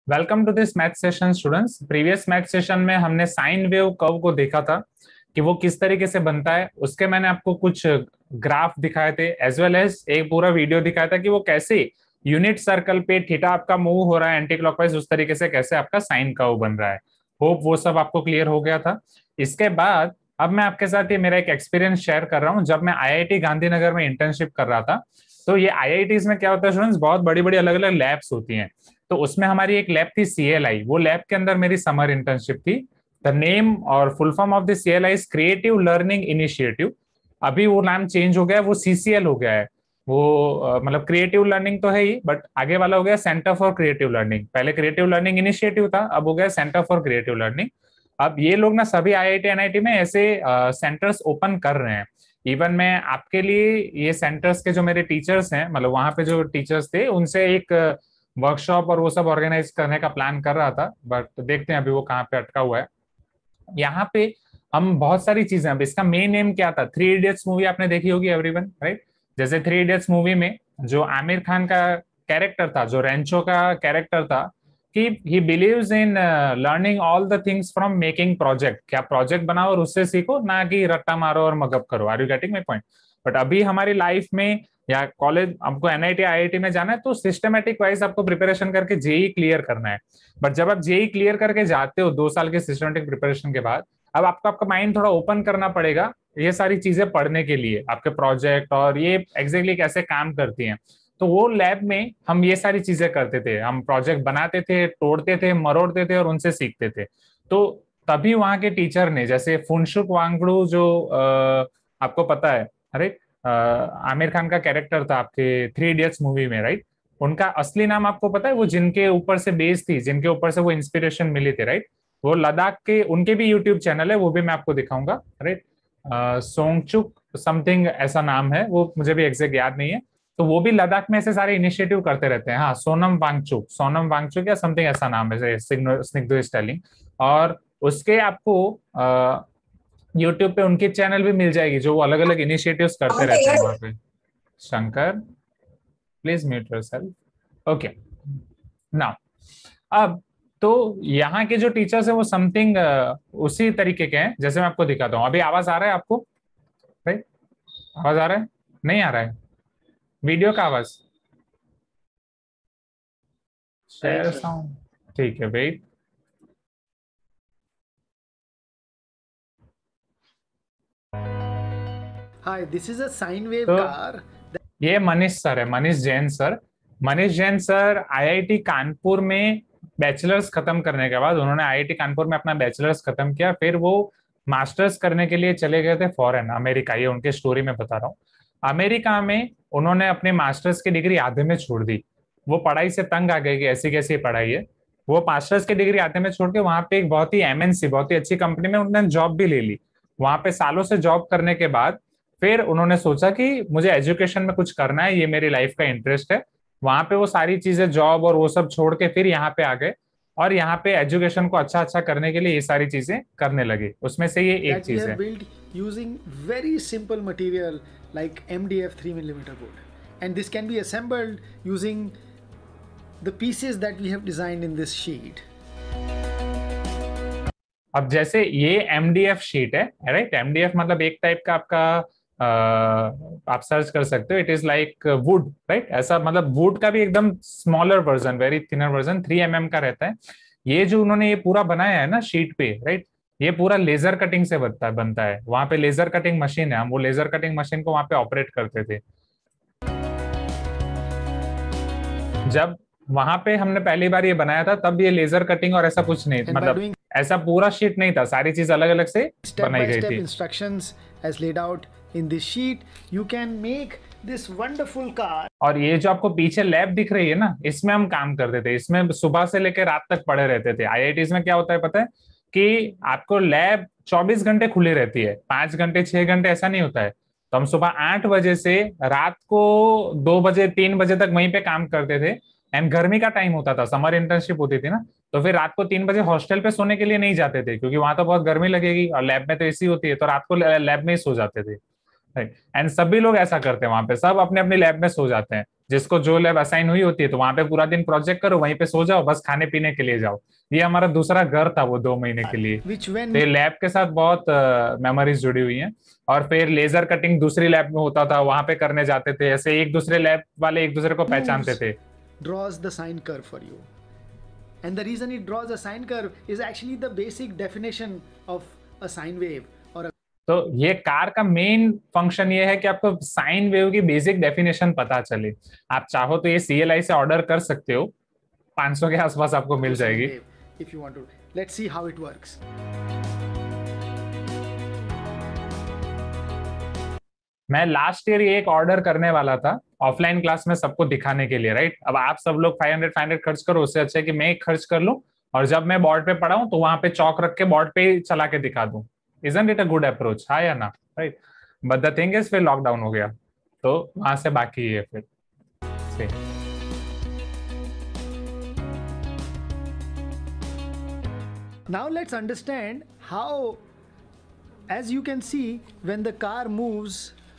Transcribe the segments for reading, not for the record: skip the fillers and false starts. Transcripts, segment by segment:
Welcome to this math session students. Previous math session में हमने sine wave curve को देखा था कि वो किस तरीके से बनता है। उसके मैंने आपको कुछ ग्राफ दिखाए थे एज वेल एज एक पूरा वीडियो दिखाया था कि वो कैसे यूनिट सर्कल पे थीटा आपका मूव हो रहा है एंटी क्लॉकवाइज, उस तरीके से कैसे आपका साइन कर्व बन रहा है। होप वो सब आपको क्लियर हो गया था। इसके बाद अब मैं आपके साथ ये मेरा एक एक्सपीरियंस शेयर कर रहा हूँ। जब मैं आईआईटी गांधीनगर में इंटर्नशिप कर रहा था, तो ये आईआईटीज में क्या होता है स्टूडेंट्स, बहुत बड़ी बड़ी अलग अलग लैब्स होती हैं। तो उसमें हमारी एक लैब थी सीएलआई। वो लैब के अंदर मेरी समर इंटर्नशिप थी। द नेम और full form of the CLI is creative learning initiative. अभी वो नाम चेंज हो गया है, वो सीसीएल हो गया है। वो मतलब क्रिएटिव लर्निंग तो है ही, बट आगे वाला हो गया सेंटर फॉर क्रिएटिव लर्निंग। पहले क्रिएटिव लर्निंग इनिशिएटिव था, अब हो गया सेंटर फॉर क्रिएटिव लर्निंग। अब ये लोग ना सभी आईआईटी एनआईटी में ऐसे सेंटर्स ओपन कर रहे हैं। इवन मैं आपके लिए ये सेंटर्स के जो मेरे टीचर्स हैं, मतलब वहां पे जो टीचर्स थे, उनसे एक वर्कशॉप और वो सब ऑर्गेनाइज करने का प्लान कर रहा था, बट देखते हैं अभी वो कहाँ पे अटका हुआ है। यहाँ पे हम बहुत सारी चीजें, अब इसका मेन एम क्या था, थ्री इडियट्स मूवी आपने देखी होगी एवरीवन, राइट। जैसे थ्री इडियट्स मूवी में जो आमिर खान का कैरेक्टर था, जो रेंचो का कैरेक्टर था, कि he believes in learning all the things from making project. क्या प्रोजेक्ट बनाओ और उससे सीखो, ना कि रट्टा मारो और मगअप करो। Are you getting my point? But अभी हमारी लाइफ में या कॉलेज, आपको एनआईटी आईआईटी में जाना है तो सिस्टमेटिक वाइज आपको प्रिपरेशन करके जेई क्लियर करना है। बट जब आप जेई क्लियर करके जाते हो 2 साल के सिस्टमेटिक प्रिपरेशन के बाद, अब आपको आपका माइंड थोड़ा ओपन करना पड़ेगा ये सारी चीजें पढ़ने के लिए, आपके प्रोजेक्ट और ये एग्जैक्टली कैसे काम करती हैं। तो वो लैब में हम ये सारी चीजें करते थे, हम प्रोजेक्ट बनाते थे, तोड़ते थे, मरोड़ते थे और उनसे सीखते थे। तो तभी वहां के टीचर ने, जैसे फुनशुक वांगडू जो आपको पता है, राइट, आमिर खान का कैरेक्टर था आपके थ्री इडियट्स मूवी में, राइट। उनका असली नाम आपको पता है, वो जिनके ऊपर से बेस थी, जिनके ऊपर से वो इंस्पिरेशन मिली थी, राइट। वो लद्दाख के, उनके भी यूट्यूब चैनल है, वो भी मैं आपको दिखाऊंगा, राइट। सोंगचुक समथिंग ऐसा नाम है, वो मुझे भी एग्जैक्ट याद नहीं है। तो वो भी लद्दाख में ऐसे सारे इनिशिएटिव करते रहते हैं। हाँ, सोनम वांगचुक या समथिंग ऐसा नाम है, स्निग्धो स्टाइलिंग। और उसके आपको यूट्यूब पे उनकी चैनल भी मिल जाएगी, जो वो अलग अलग इनिशिएटिव्स करते रहते हैं वहां पे। Shankar, please mute yourself. Okay, now अब तो यहाँ के जो टीचर्स है वो समथिंग उसी तरीके के हैं जैसे मैं आपको दिखाता हूँ। अभी आवाज आ रहा है आपको, राइट? आवाज आ रहा है? नहीं आ रहा है वीडियो का आवाज? शेयर साउंड, ठीक है, wait. Hi, this is a sine wave तो car. ये मनीष सर है, Manish Jain sir. Manish Jain sir IIT Kanpur में बैचलर्स खत्म करने के बाद, उन्होंने आईआईटी कानपुर में अपना बैचलर्स खत्म किया, फिर वो मास्टर्स करने के लिए चले गए थे फॉरेन, अमेरिका। ये उनके स्टोरी में बता रहा हूँ। अमेरिका में उन्होंने अपने मास्टर्स की डिग्री आधे में छोड़ दी। वो पढ़ाई से तंग आ गए कि ऐसी कैसी पढ़ाई है। वो मास्टर्स की डिग्री आधे में छोड़ के वहां पे एक बहुत ही एमएनसी, बहुत ही अच्छी कंपनी में उन्होंने जॉब भी ले ली। वहां पे सालों से जॉब करने के बाद फिर उन्होंने सोचा कि मुझे एजुकेशन में कुछ करना है, ये मेरी लाइफ का इंटरेस्ट है। वहां पे वो सारी चीजें, जॉब और वो सब छोड़ के फिर यहाँ पे आ गए, और यहाँ पे एजुकेशन को अच्छा अच्छा करने के लिए ये सारी चीजें करने लगे। उसमें से ये एक That we चीज have है। built using very simple material like MDF 3mm board, and this can be assembled using the pieces that we have designed in this sheet. अब जैसे ये एमडीएफ शीट है, राइट। एमडीएफ मतलब एक type का आपका आप सर्च कर सकते हो, it is like wood, right. ऐसा मतलब वुड का भी एकदम smaller version, very thinner version, 3 mm का रहता है। ये जो उन्होंने ये पूरा बनाया है ना शीट पे, राइट, ये पूरा लेजर कटिंग से बनता है। वहां पे लेजर कटिंग मशीन है, हम वो लेजर कटिंग मशीन को वहां पे ऑपरेट करते थे। जब वहां पे हमने पहली बार ये बनाया था, तब ये लेजर कटिंग और ऐसा कुछ नहीं, And by मतलब doing ऐसा पूरा शीट नहीं था, सारी चीज अलग अलग से बनाई गई step-by-step थी। instructions as laid out in this sheet, you can make this wonderful car. और ये जो आपको पीछे लैब दिख रही है ना, इसमें हम काम करते थे। इसमें सुबह से लेकर रात तक पड़े रहते थे। आईआईटीज में क्या होता है पता है, कि आपको लैब 24 घंटे खुली रहती है, 5 घंटे 6 घंटे ऐसा नहीं होता है। तो हम सुबह 8 बजे से रात को 2 बजे 3 बजे तक वहीं पे काम करते थे। एंड गर्मी का टाइम होता था, समर इंटर्नशिप होती थी ना, तो फिर रात को 3 बजे हॉस्टल पे सोने के लिए नहीं जाते थे, क्योंकि वहां तो बहुत गर्मी लगेगी और लैब में तो एसी होती है, तो रात को लैब में ही सो जाते थे। एंड सभी लोग ऐसा करते हैं, वहां पे सब अपने अपने लैब में सो जाते हैं। जिसको जो लैब असाइन हुई होती है, तो वहां पे पूरा दिन प्रोजेक्ट करो, वहीं पे सो जाओ, बस खाने पीने के लिए जाओ। ये हमारा दूसरा घर था वो 2 महीने के लिए। which तो when ये लैब के साथ बहुत मेमोरीज जुड़ी हुई हैं। और फिर लेजर कटिंग दूसरी लैब में होता था, वहां पे करने जाते थे, ऐसे एक दूसरे लैब वाले एक दूसरे को पहचानते moves थे। draws the sine curve for you. And the reason it draws a sine curve is actually the basic definition of a sine wave or a तो ये कार का मेन फंक्शन ये है कि आपको साइन वेव की basic definition पता चले। आप चाहो तो ये CLI से ऑर्डर कर सकते हो, 500 के आसपास आपको मिल sine जाएगी। wave if you want to. Let's see how it works. मैं लास्ट ईयर ये एक ऑर्डर करने वाला था ऑफलाइन क्लास में सबको दिखाने के लिए, राइट। अब आप सब लोग 500 खर्च करो, उससे अच्छा है कि मैं एक खर्च कर लूं और जब मैं बोर्ड पे पढ़ाऊं तो वहां पे चौक रख के बोर्ड पे चला के दिखा दूं। Isn't it a good approach, हाँ या ना, right. But the thing is फिर लॉकडाउन हो गया, तो वहां से बाकी है फिर से। Now let's understand how, as you can see, when the car moves,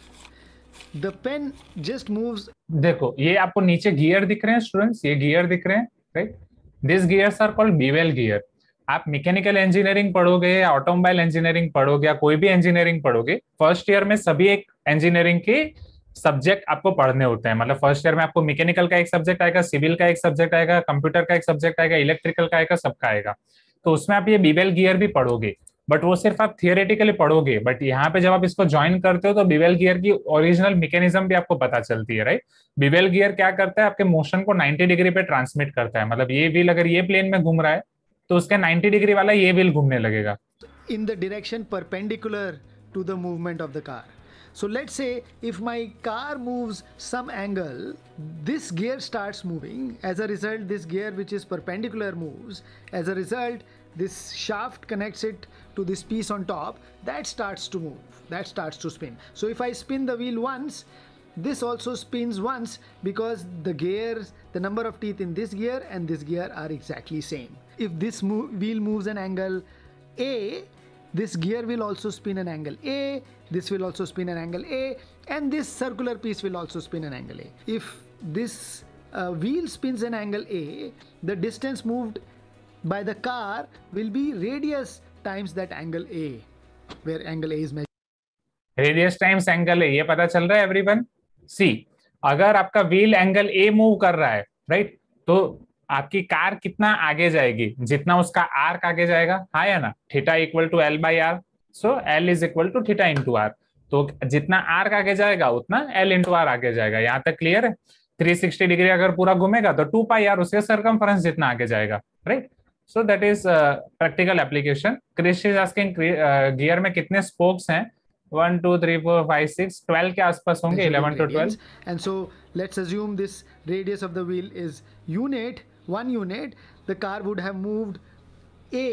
the pen just moves. देखो ये आपको नीचे गियर दिख रहे हैं स्टूडेंट्स, ये गियर दिख रहे हैं, right. This gears are called bevel gear. आप मैकेनिकल इंजीनियरिंग पढ़ोगे या ऑटोमोबाइल इंजीनियरिंग पढ़ोगे या कोई भी इंजीनियरिंग पढ़ोगे, फर्स्ट ईयर में सभी एक इंजीनियरिंग के सब्जेक्ट आपको पढ़ने होते हैं। मतलब फर्स्ट ईयर में आपको मैकेनिकल का एक सब्जेक्ट आएगा, सिविल का एक सब्जेक्ट आएगा, कंप्यूटर का एक सब्जेक्ट आएगा, इलेक्ट्रिकल का आएगा, सबका आएगा। तो उसमें आप ये बीवेल गियर भी पढ़ोगे, बट वो सिर्फ आप थियोरेटिकली पढ़ोगे। बट यहाँ पे जब आप इसको ज्वाइन करते हो तो बीवेल गियर की ओरिजिनल मैकेनिज्म भी आपको पता चलती है, राइट। बीवेल गियर क्या करता है, आपके मोशन को 90 डिग्री पे ट्रांसमिट करता है। मतलब ये व्हील अगर ये प्लेन में घूम रहा है तो उसके 90 डिग्री वाला ये व्हील घूमने लगेगा। In the direction perpendicular to the movement of the car. So let's say if my car moves some angle, this gear starts moving. As a result, this gear which is perpendicular moves. As a result, this shaft connects it to this piece on top. That starts to move. That starts to spin. So if I spin the wheel once, this also spins once because the gears, the number of teeth in this gear and this gear are exactly same. If this wheel moves an angle A, this gear will also spin an angle A, this will also spin an angle A, and this circular piece will also spin an angle A. If this wheel spins an angle A, the distance moved by the car will be radius times that angle A, where angle A is measured. Radius times angle है, ये पता चल रहा है everyone. सी, अगर आपका wheel angle A move कर रहा है, राइट, तो आपकी कार कितना आगे जाएगी, जितना उसका आर्क आगे जाएगा, हाँ या ना। Theta equal to L by R, so L is equal to theta into R. तो जितना आर्क आगे जाएगा उतना एल इंटू आर आगे जाएगा। यहाँ तक क्लियर है। 360 डिग्री अगर पूरा घूमेगा तो 2 पाई आर उसके सर्कमफरेंस जितना आगे जाएगा, right. So that is practical application. Krish is asking gear में कितने स्पोक्स हैं। 1 2 3 4 5 6 12 के आसपास होंगे, 11 to 12. And so let's assume this radius of the wheel is unit, 1 unit. The car would have moved A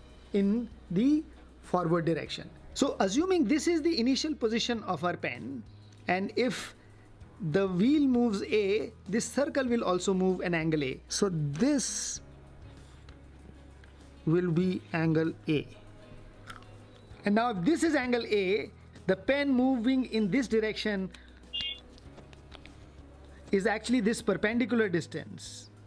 in the forward direction. So assuming this is the initial position of our pen, and if the wheel moves A, this circle will also move an angle A. So this will be angle A. And now if this is angle A, the pen moving in this direction is actually this perpendicular distance,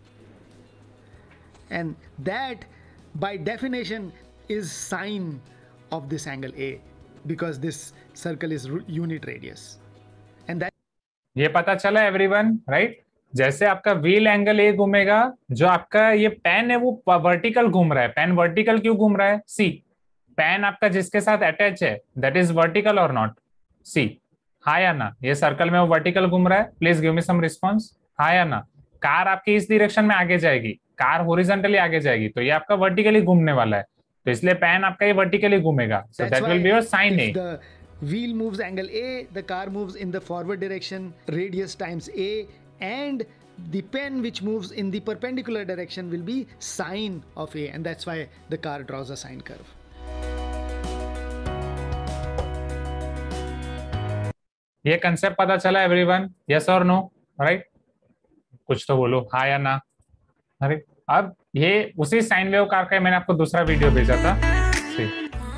and that by definition is sine of this angle A, because this circle is unit radius. And that ये पता चला everyone, right. जैसे आपका wheel angle A घूमेगा, जो आपका ये pen है वो वर्टिकल घूम रहा है। पेन वर्टिकल क्यों घूम रहा है? सी, पेन आपका जिसके साथ अटैच है दैट इज वर्टिकल और नॉट? सी, हाँ या ना। ये सर्कल में वो वर्टिकल घूम रहा है, please give me some response, हाँ या ना। कार आपकी इस डायरेक्शन में आगे जाएगी, कार हॉरिजॉन्टली आगे जाएगी, तो ये आपका वर्टिकली घूमने वाला है, तो इसलिए पेन आपका ये वर्टिकली घूमेगा। So that will be your sine A. Wheel moves angle A, the car moves in the forward direction, radius times A, and the pen which moves in the perpendicular direction will be sine of A, and that's why the car draws a sine curve. ये concept पता चला everyone? Yes और no? Right, कुछ तो बोलो, हाँ या ना। अरे अब ये उसी साइन वेव कार का मैंने आपको दूसरा वीडियो भेजा था।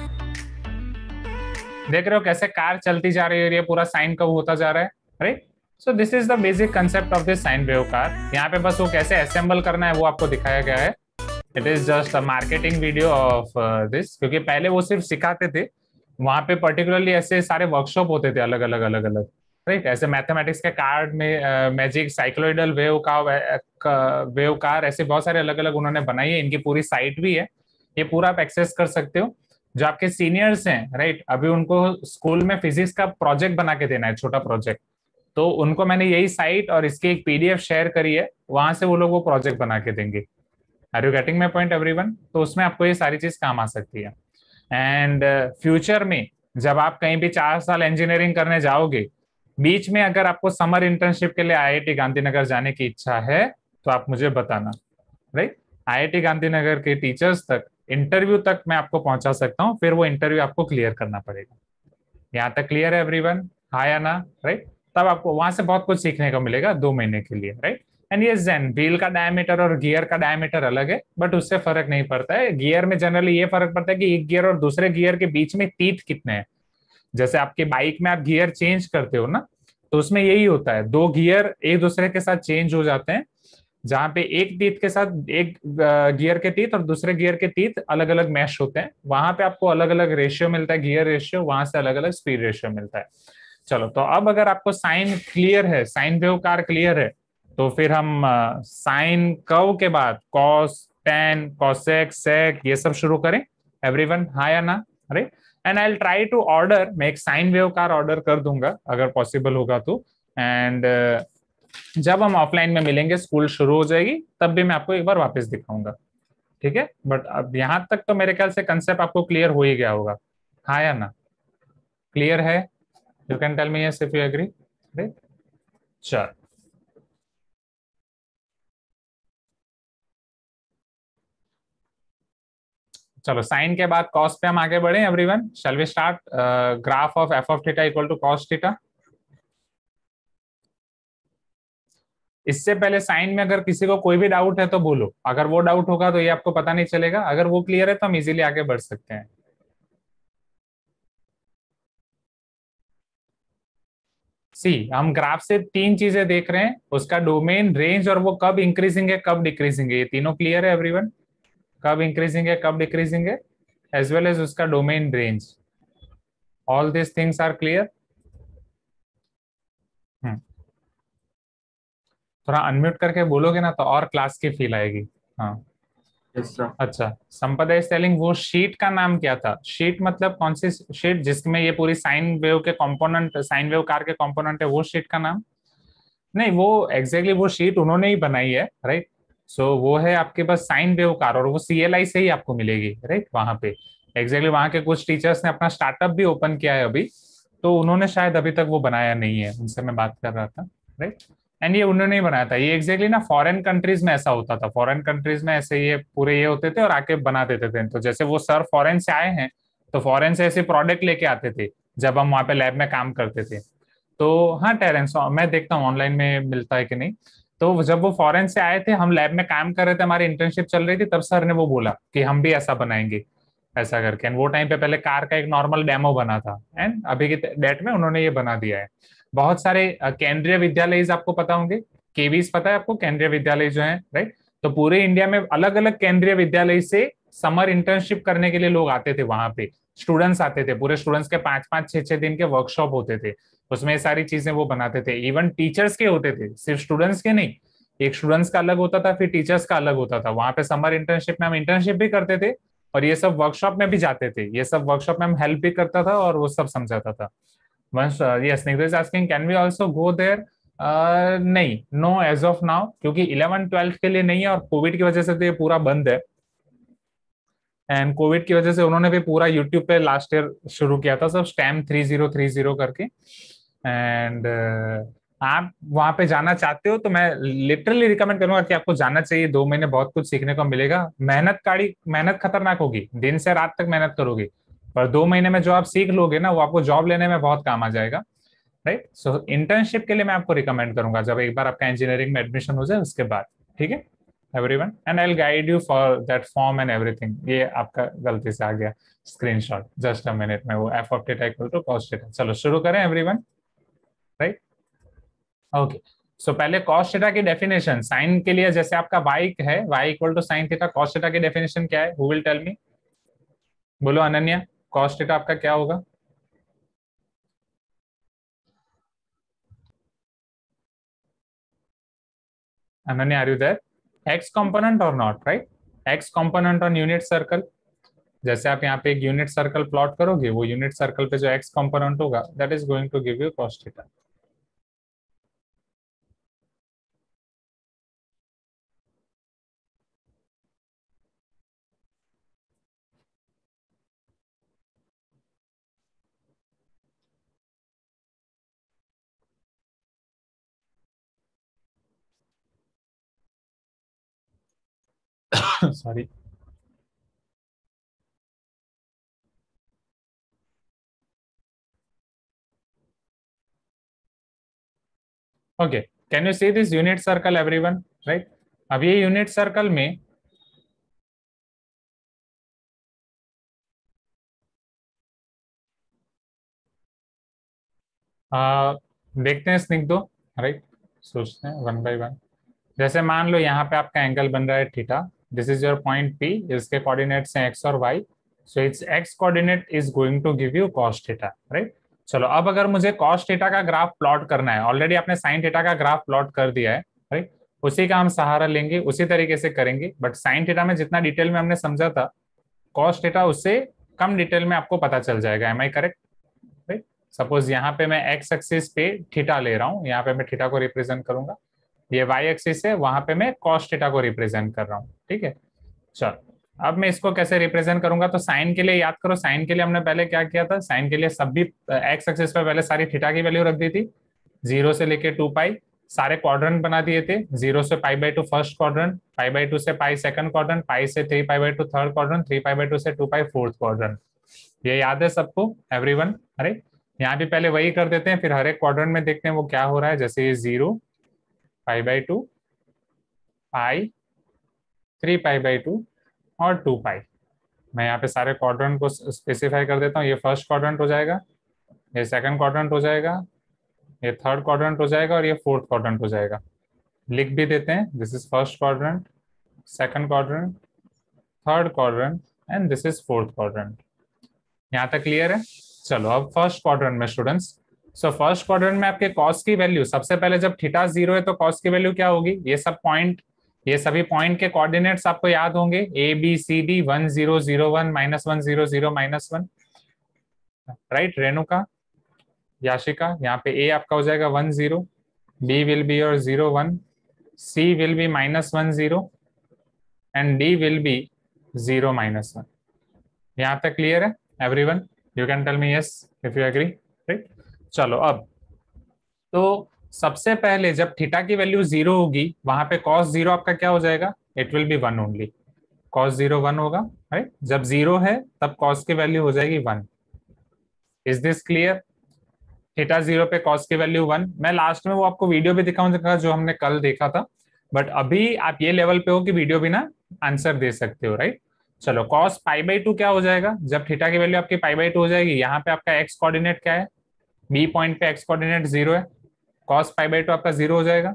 देख रहे हो कैसे कार चलती जा रही है, ये पूरा साइन कव होता जा रहा है, right. So this is the basic concept of this sine wave car. यहाँ पे बस वो कैसे असेंबल करना है वो आपको दिखाया गया है। It is just a marketing video of this, क्योंकि पहले वो सिर्फ सिखाते थे। वहां पे पर्टिकुलरली ऐसे सारे वर्कशॉप होते थे अलग अलग अलग अलग, राइट। ऐसे मैथमेटिक्स के कार्ड में मैजिक साइक्लोइडल वेव कार ऐसे बहुत सारे अलग अलग उन्होंने बनाई है। इनकी पूरी साइट भी है, ये पूरा आप एक्सेस कर सकते हो। जो आपके सीनियर्स हैं, राइट, अभी उनको स्कूल में फिजिक्स का प्रोजेक्ट बना के देना है, छोटा प्रोजेक्ट, तो उनको मैंने यही साइट और इसकी एक पीडीएफ शेयर करी है, वहां से वो लोग वो प्रोजेक्ट बना के देंगे। Are you getting my point everyone? तो उसमें आपको ये सारी चीज काम आ सकती है। एंड फ्यूचर में जब आप कहीं भी 4 साल इंजीनियरिंग करने जाओगे, बीच में अगर आपको समर इंटर्नशिप के लिए आईआईटी गांधीनगर जाने की इच्छा है तो आप मुझे बताना, राइट। आईआईटी गांधीनगर के टीचर्स तक इंटरव्यू तक मैं आपको पहुंचा सकता हूँ, फिर वो इंटरव्यू आपको क्लियर करना पड़ेगा। यहाँ तक क्लियर है एवरीवन? हाँ या ना? राइट। तब आपको वहां से बहुत कुछ सीखने को मिलेगा 2 महीने के लिए, राइट। एंड ये जेन व्हील का डायमीटर और गियर का डायमीटर अलग है, बट उससे फर्क नहीं पड़ता है। गियर में जनरली ये फर्क पड़ता है कि एक गियर और दूसरे गियर के बीच में टीथ कितने हैं। जैसे आपके बाइक में आप गियर चेंज करते हो ना, तो उसमें यही होता है, 2 गियर एक दूसरे के साथ चेंज हो जाते हैं, जहां पे एक टीथ के साथ एक गियर के टीथ और दूसरे गियर के टीथ अलग अलग मैश होते हैं, वहां पे आपको अलग अलग रेशियो मिलता है, गियर रेशियो, वहां से अलग अलग स्पीड रेशियो मिलता है। चलो, तो अब अगर आपको साइन क्लियर है, साइन वेव कार क्लियर है, तो फिर हम साइन कर्व के बाद कॉस, टेन, कॉसेक, सेक ये सब शुरू करें। एवरीवन हाँ या ना? Right. And I will try to order, मैं एक साइन वेव कार ऑर्डर कर दूंगा अगर पॉसिबल होगा तो। एंड जब हम ऑफलाइन में मिलेंगे, स्कूल शुरू हो जाएगी, तब भी मैं आपको एक बार वापस दिखाऊंगा, ठीक है। बट अब यहाँ तक तो मेरे ख्याल से कंसेप्ट आपको क्लियर हो ही गया होगा, हाँ या ना? क्लियर है? You can tell me yes if you agree, right. चल, चलो साइन के बाद कॉस पे हम आगे बढ़े everyone. Shall we start? Graph of F of theta equal to cos theta. इससे पहले साइन में अगर किसी को कोई भी डाउट है तो बोलो, अगर वो डाउट होगा तो ये आपको पता नहीं चलेगा, अगर वो क्लियर है तो हम इजीली आगे बढ़ सकते हैं। सी, हम ग्राफ से 3 चीजें देख रहे हैं, उसका डोमेन, रेंज और वो कब इंक्रीजिंग है कब डिक्रीजिंग है, ये तीनों क्लियर है एवरीवन? कब इंक्रीजिंग है कब डिक्रीजिंग है, एज वेल एज उसका domain, range, all this things are clear. थोड़ा अनम्यूट करके बोलोगे ना तो और क्लास की फील आएगी। हाँ, यस सर। अच्छा, संपदा इज टेलिंग वो शीट का नाम क्या था? शीट मतलब कौन सी शीट जिसमें ये पूरी साइन वेव के कंपोनेंट, साइन वेव कार के कंपोनेंट है, वो शीट का नाम? नहीं, वो एग्जैक्टली वो शीट उन्होंने ही बनाई है, राइट। सो वो है आपके पास साइन वेव कार, और वो सीएलआई से ही आपको मिलेगी, राइट। वहां पे एग्जैक्टली वहां के कुछ टीचर्स ने अपना स्टार्टअप भी ओपन किया है अभी, तो उन्होंने शायद अभी तक वो बनाया नहीं है, उनसे मैं बात कर रहा था, राइट। एंड ये उन्होंने ही बनाया था, ये एग्जैक्टली ना फॉरेन कंट्रीज में ऐसा होता था, फॉरेन कंट्रीज में ऐसे ये पूरे ये होते थे और आके बना देते थे। तो जैसे वो सर फॉरेन से आए हैं, तो फॉरेन से ऐसे प्रोडक्ट लेके आते थे जब हम वहाँ पे लैब में काम करते थे। तो हाँ टेरेंस, मैं देखता हूँ ऑनलाइन में मिलता है कि नहीं। तो जब वो फॉरेन से आए थे, हम लैब में काम कर रहे थे, हमारी इंटर्नशिप चल रही थी, तब सर ने वो बोला कि हम भी ऐसा बनाएंगे, ऐसा करके। एंड वो टाइम पे पहले कार का एक नॉर्मल डेमो बना था, एंड अभी की डेट में उन्होंने ये बना दिया है। बहुत सारे केंद्रीय विद्यालय आपको पता होंगे, केवीज पता है आपको, केंद्रीय विद्यालय जो है, राइट। तो पूरे इंडिया में अलग अलग केंद्रीय विद्यालय से समर इंटर्नशिप करने के लिए लोग आते थे वहां पे, स्टूडेंट्स आते थे, पूरे स्टूडेंट्स के 5-5, 6-6 दिन के वर्कशॉप होते थे, उसमें ये सारी चीजें वो बनाते थे। इवन टीचर्स के होते थे, सिर्फ स्टूडेंट्स के नहीं, एक स्टूडेंट्स का अलग होता था, फिर टीचर्स का अलग होता था। वहां पे समर इंटर्नशिप में हम इंटर्नशिप भी करते थे, और ये सब वर्कशॉप में भी जाते थे, ये सब वर्कशॉप में हम हेल्प भी करता था और वो सब समझाता था। Once yes, Nigdho is asking can we also go there? नहीं, नो एज ऑफ नाउ, क्योंकि 11th-12th के लिए नहीं है, और कोविड की वजह से तो ये पूरा बंद है। एंड कोविड की वजह से उन्होंने भी पूरा यूट्यूब पे लास्ट ईयर शुरू किया था सब, स्टैम 3030 करके। एंड आप वहां पे जाना चाहते हो तो मैं लिटरली रिकमेंड करूंगा कि आपको जाना चाहिए। 2 महीने बहुत कुछ सीखने को मिलेगा। मेहनत खतरनाक होगी, दिन से रात तक मेहनत करोगे, पर 2 महीने में जो आप सीख लोगे ना, वो आपको जॉब लेने में बहुत काम आ जाएगा, राइट। सो इंटर्नशिप के लिए मैं आपको रिकमेंड करूंगा जब एक बार आपका इंजीनियरिंग में एडमिशन हो जाए उसके बाद, ठीक है everyone. And I will guide you for that form and everything. ये आपका गलती से आ गया स्क्रीनशॉट, जस्ट अ मिनट में, वो F of theta equal to cos theta. चलो शुरू करें एवरीवन, राइट। ओके, सो पहले कॉस थीटा की डेफिनेशन साइन के लिए, जैसे आपका y है, y equal to sine theta, cos theta की डेफिनेशन क्या है? Who will tell me? बोलो अनन्या, कॉस थीटा आपका क्या होगा? Ananya, are you there? X component और not, right? X component on unit circle. जैसे आप यहाँ पे एक यूनिट सर्कल प्लॉट करोगे, वो यूनिट सर्कल पे जो एक्स कंपोनेंट होगा that is going to give you cos theta. Sorry. Okay, can you see this unit circle everyone, right? अब ये यूनिट सर्कल में देखते हैं स्निग्धो, राइट? सोचते हैं वन बाय वन। जैसे मान लो यहाँ पे आपका एंगल बन रहा है theta, this is your point P, इसके कोऑर्डिनेट्स हैं एक्स और Y, so it's X coordinate is going to give you cos theta, right? चलो, अब अगर मुझे कॉस थीटा का ग्राफ प्लॉट करना है, ऑलरेडी आपने साइन थीटा का ग्राफ प्लॉट कर दिया है, राइट? उसी का हम सहारा लेंगे, उसी तरीके से करेंगे, बट साइन थीटा में जितना डिटेल में हमने समझा था, कॉस थीटा उससे कम डिटेल में आपको पता चल जाएगा। Am I correct? Right? Suppose यहाँ पे मैं एक्स एक्सिस पे थीटा ले रहा हूँ, यहाँ पे मैं थीटा को रिप्रेजेंट करूंगा, ये वाई एक्सिस है, वहां पे मैं कॉस थीटा को रिप्रेजेंट कर रहा हूँ, ठीक है? चलो, अब मैं इसको कैसे रिप्रेजेंट करूंगा? तो साइन के लिए याद करो, साइन के लिए हमने पहले क्या किया था? साइन के लिए सभी एक्स एक्सिस पे पहले सारी थीटा की वैल्यू रख दी थी, 0 से लेके 2 पाई, सारे क्वाड्रेंट बना दिए थे, 0 से π/2 फर्स्ट क्वाड्रेंट, π/2 से पाई सेकंड क्वाड्रेंट, पाई से 3π/2 थर्ड क्वाड्रेंट, 3π/2 से 2 पाई फोर्थ क्वाड्रेंट। ये याद है सबको एवरीवन? अरे यहाँ भी पहले वही कर देते हैं, फिर हर एक क्वाड्रेंट में देखते हैं वो क्या हो रहा है। जैसे ये 0, π/2, पाई, 3π/2 और 2 पाई। मैं यहाँ पे सारे क्वाड्रेंट को स्पेसिफाई कर देता हूँ। ये फर्स्ट क्वाड्रेंट हो जाएगा, ये सेकंड क्वाड्रेंट हो जाएगा, ये थर्ड क्वाड्रेंट हो जाएगा और ये फोर्थ क्वाड्रेंट हो जाएगा। लिख भी देते हैं, this is first quadrant, second quadrant, third quadrant and this is fourth quadrant. यहाँ तक क्लियर है? चलो, अब फर्स्ट क्वाड्रेंट में स्टूडेंट्स, सो फर्स्ट क्वाड्रेंट में आपके कॉस की वैल्यू, सबसे पहले जब थीटा 0 है तो कॉस की वैल्यू क्या होगी? ये सब पॉइंट, ये सभी पॉइंट के कोऑर्डिनेट्स आपको याद होंगे, ए बी सी डी, 1 0 0 1 -1 0 0 -1, राइट? रेणुका, याशिका, यहाँ पे ए आपका हो जाएगा 1 0, B will be your 0 1, C will be -1 0 and D will be 0 -1। यहाँ तक क्लियर है everyone? You can tell me yes if you agree, right? चलो, अब तो सबसे पहले जब थीटा की वैल्यू 0 होगी, वहां पे cos 0 आपका क्या हो जाएगा? It will be 1 only. cos 0 1 होगा, राइट? जब 0 है तब cos की वैल्यू हो जाएगी 1। Is this clear? थीटा 0 पे cos की वैल्यू 1। मैं लास्ट में वो आपको वीडियो भी दिखाऊंगा जो हमने कल देखा था, बट अभी आप ये लेवल पे हो कि वीडियो बिना आंसर दे सकते हो, राइट? चलो, cos π/2 क्या हो जाएगा? जब थीटा की वैल्यू आपकी π/2 हो जाएगी, यहाँ पे आपका एक्स कोऑर्डिनेट क्या है? बी पॉइंट पे एक्स कोऑर्डिनेट 0 है, cos π/2 आपका 0 हो जाएगा।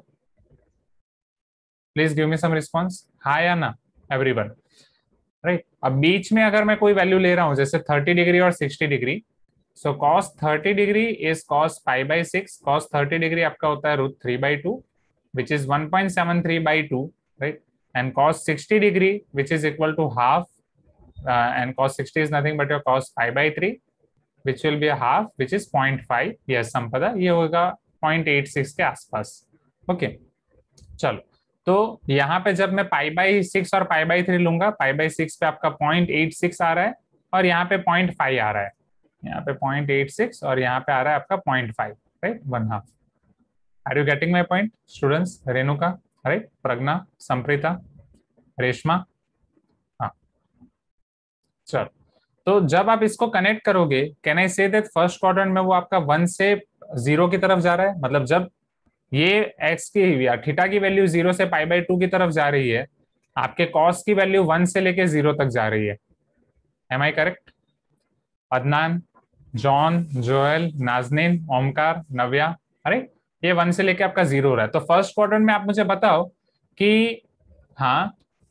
Please give me some response, हाँ या ना एवरीवन, राइट? अब बीच में अगर मैं कोई वैल्यू ले रहा हूँ, जैसे 30 डिग्री और 60 degree, so cos 30 degree is cos π/6, cos 30 degree आपका होता है √3/2 which is 1.73/2, right? And cos 60 degree which is equal to half, and cos 60 is nothing but your cos π/3 which will be a half which is 0.5। yes संपदा, ये होगा 0.86 के आसपास। Okay, चलो, तो यहाँ पे जब मैं π/6 और π/3 लूंगा, π/6 पे आपका 0.86 आ रहा है और यहाँ पे 0.5 आ रहा है, यहाँ पे 0.86 और यहाँ पे आ रहा है आपका 0.5, right? 1/2। Are you getting my point students? Renuka, right? Pragya, Sampreeta, Reshma, हाँ। चलो, तो जब आप इसको कनेक्ट करोगे, can I say that first quadrant में वो आपका 1 से 0 की तरफ जा रहा है? मतलब जब ये एक्स की या थीटा की वैल्यू 0 से π/2 की तरफ जा रही है, आपके कॉस की वैल्यू 1 से लेके 0 तक जा रही है। Am I correct? Adnan, John, Joel, Nazneen, Omkar, Navya, अरे ये 1 से लेके आपका 0 हो रहा है। तो फर्स्ट क्वाड्रेंट में आप मुझे बताओ कि, हाँ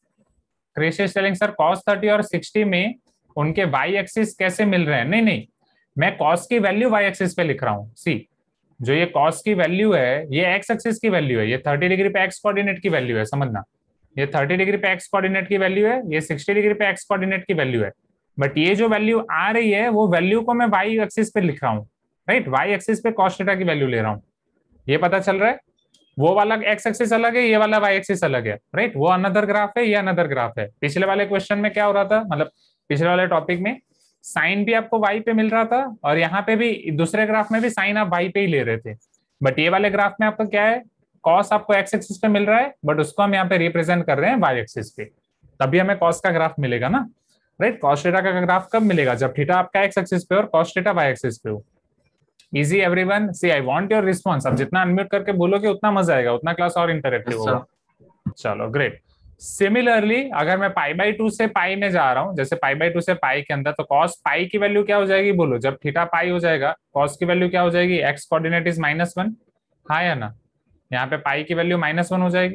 क्रिश टेलिंग सर cos 30 और 60 में उनके वाई एक्सिस कैसे मिल रहे हैं? नहीं नहीं, मैं cos की वैल्यू वाई एक्सिस पे लिख रहा हूँ। सी, जो ये cos की वैल्यू है ये एक्स एक्सिस की वैल्यू है, ये 30 डिग्री पे एक्स कोऑर्डिनेट की वैल्यू है, समझना। ये 30 डिग्री पे एक्स कोऑर्डिनेट की वैल्यू है, ये 60 डिग्री पे एक्स कोऑर्डिनेट की वैल्यू है। बट ये जो वैल्यू आ रही है वो वैल्यू को मैं वाई एक्सिस पे लिख रहा हूँ, राइट? वाई एक्सिस पे cos थीटा की वैल्यू ले रहा हूँ, ये पता चल रहा है? वो वाला एक्स एक्सिस अलग है, ये वाला वाई एक्सिस अलग है, राइट? वो अनदर ग्राफ है, ये अनदर ग्राफ है। पिछले वाले क्वेश्चन में क्या हो रहा था, मतलब पिछले वाले टॉपिक में साइन भी आपको वाई पे मिल रहा था, और यहाँ पे भी दूसरे ग्राफ में भी साइन आप वाई पे ही ले रहे थे। बट ये वाले ग्राफ में आपका क्या है, कॉस आपको एक्स एक्सिस पे मिल रहा है, बट उसको हम यहाँ पे रिप्रेजेंट कर रहे हैं वाई एक्सिस पे, तभी हमें कॉस का ग्राफ मिलेगा ना, राइट? कॉस थीटा का ग्राफ कब मिलेगा? जब थीटा आपका एक्स एक्सिस पे और कॉस थीटा वाई एक्सिस पे हो। Easy everyone, see I want your response. अब जितना अनम्यूट करके बोलोगे उतना मजा आएगा, उतना क्लास और इंटरेक्टिव होगा। चलो ग्रेट। सिमिलरली अगर मैं पाई बाई 2 से पाई में जा रहा हूं, जैसे पाई बाई 2 से पाई के अंदर, तो कॉस पाई की वैल्यू क्या हो जाएगी बोलो? जब थीटा पाई हो जाएगा कॉस की वैल्यू क्या हो जाएगी? एक्स कोऑर्डिनेट इज -1, हाँ या ना? यहाँ पे पाई की वैल्यू -1 हो जाएगी।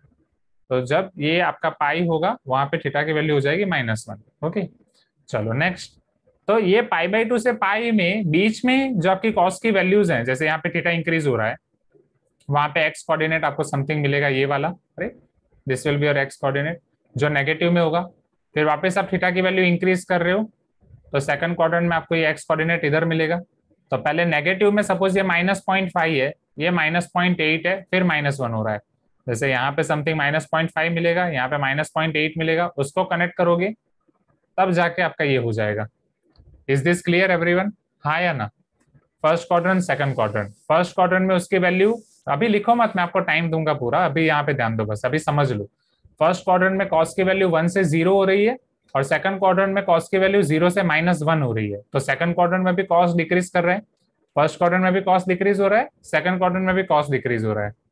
तो जब ये आपका पाई होगा वहां पे थीटा की वैल्यू हो जाएगी -1। ओके, चलो नेक्स्ट। तो ये पाई बाई 2 से पाई में बीच में जो आपकी कॉस की वैल्यूज हैं, जैसे यहाँ पे थीटा इंक्रीज हो रहा है, वहां पे एक्स कोऑर्डिनेट आपको समथिंग मिलेगा, ये वाला, right? This will be your X coordinate जो नेगेटिव में होगा। फिर वापस आप थीटा की वैल्यू इंक्रीज कर रहे हो, तो सेकंड क्वाड्रेंट में आपको ये एक्स कोऑर्डिनेट इधर मिलेगा। तो पहले नेगेटिव में सपोज ये -0.5 है, ये -0.8 है, फिर -1 हो रहा है। जैसे यहाँ पे समथिंग -0.5 मिलेगा, यहाँ पे -0.8 मिलेगा, उसको कनेक्ट करोगे तब जाके आपका ये हो जाएगा। Is this clear everyone? हाँ या ना? First quadrant second quadrant, first quadrant में उसकी वैल्यू, अभी लिखो मत, मैं आपको टाइम दूंगा पूरा, अभी यहाँ पे ध्यान दो बस, अभी समझ लो। फर्स्ट क्वाड्रेंट में कॉस की वैल्यू 1 से 0 हो रही है, और सेकंड क्वाड्रेंट में कॉस की वैल्यू 0 से -1 हो रही है। तो सेकंड क्वाड्रेंट में भी कॉस डिक्रीज कर रहे हैं, फर्स्ट क्वाड्रेंट में भी कॉस डिक्रीज हो रहा है, सेकंड क्वाड्रेंट में भी कॉस डिक्रीज हो रहा है।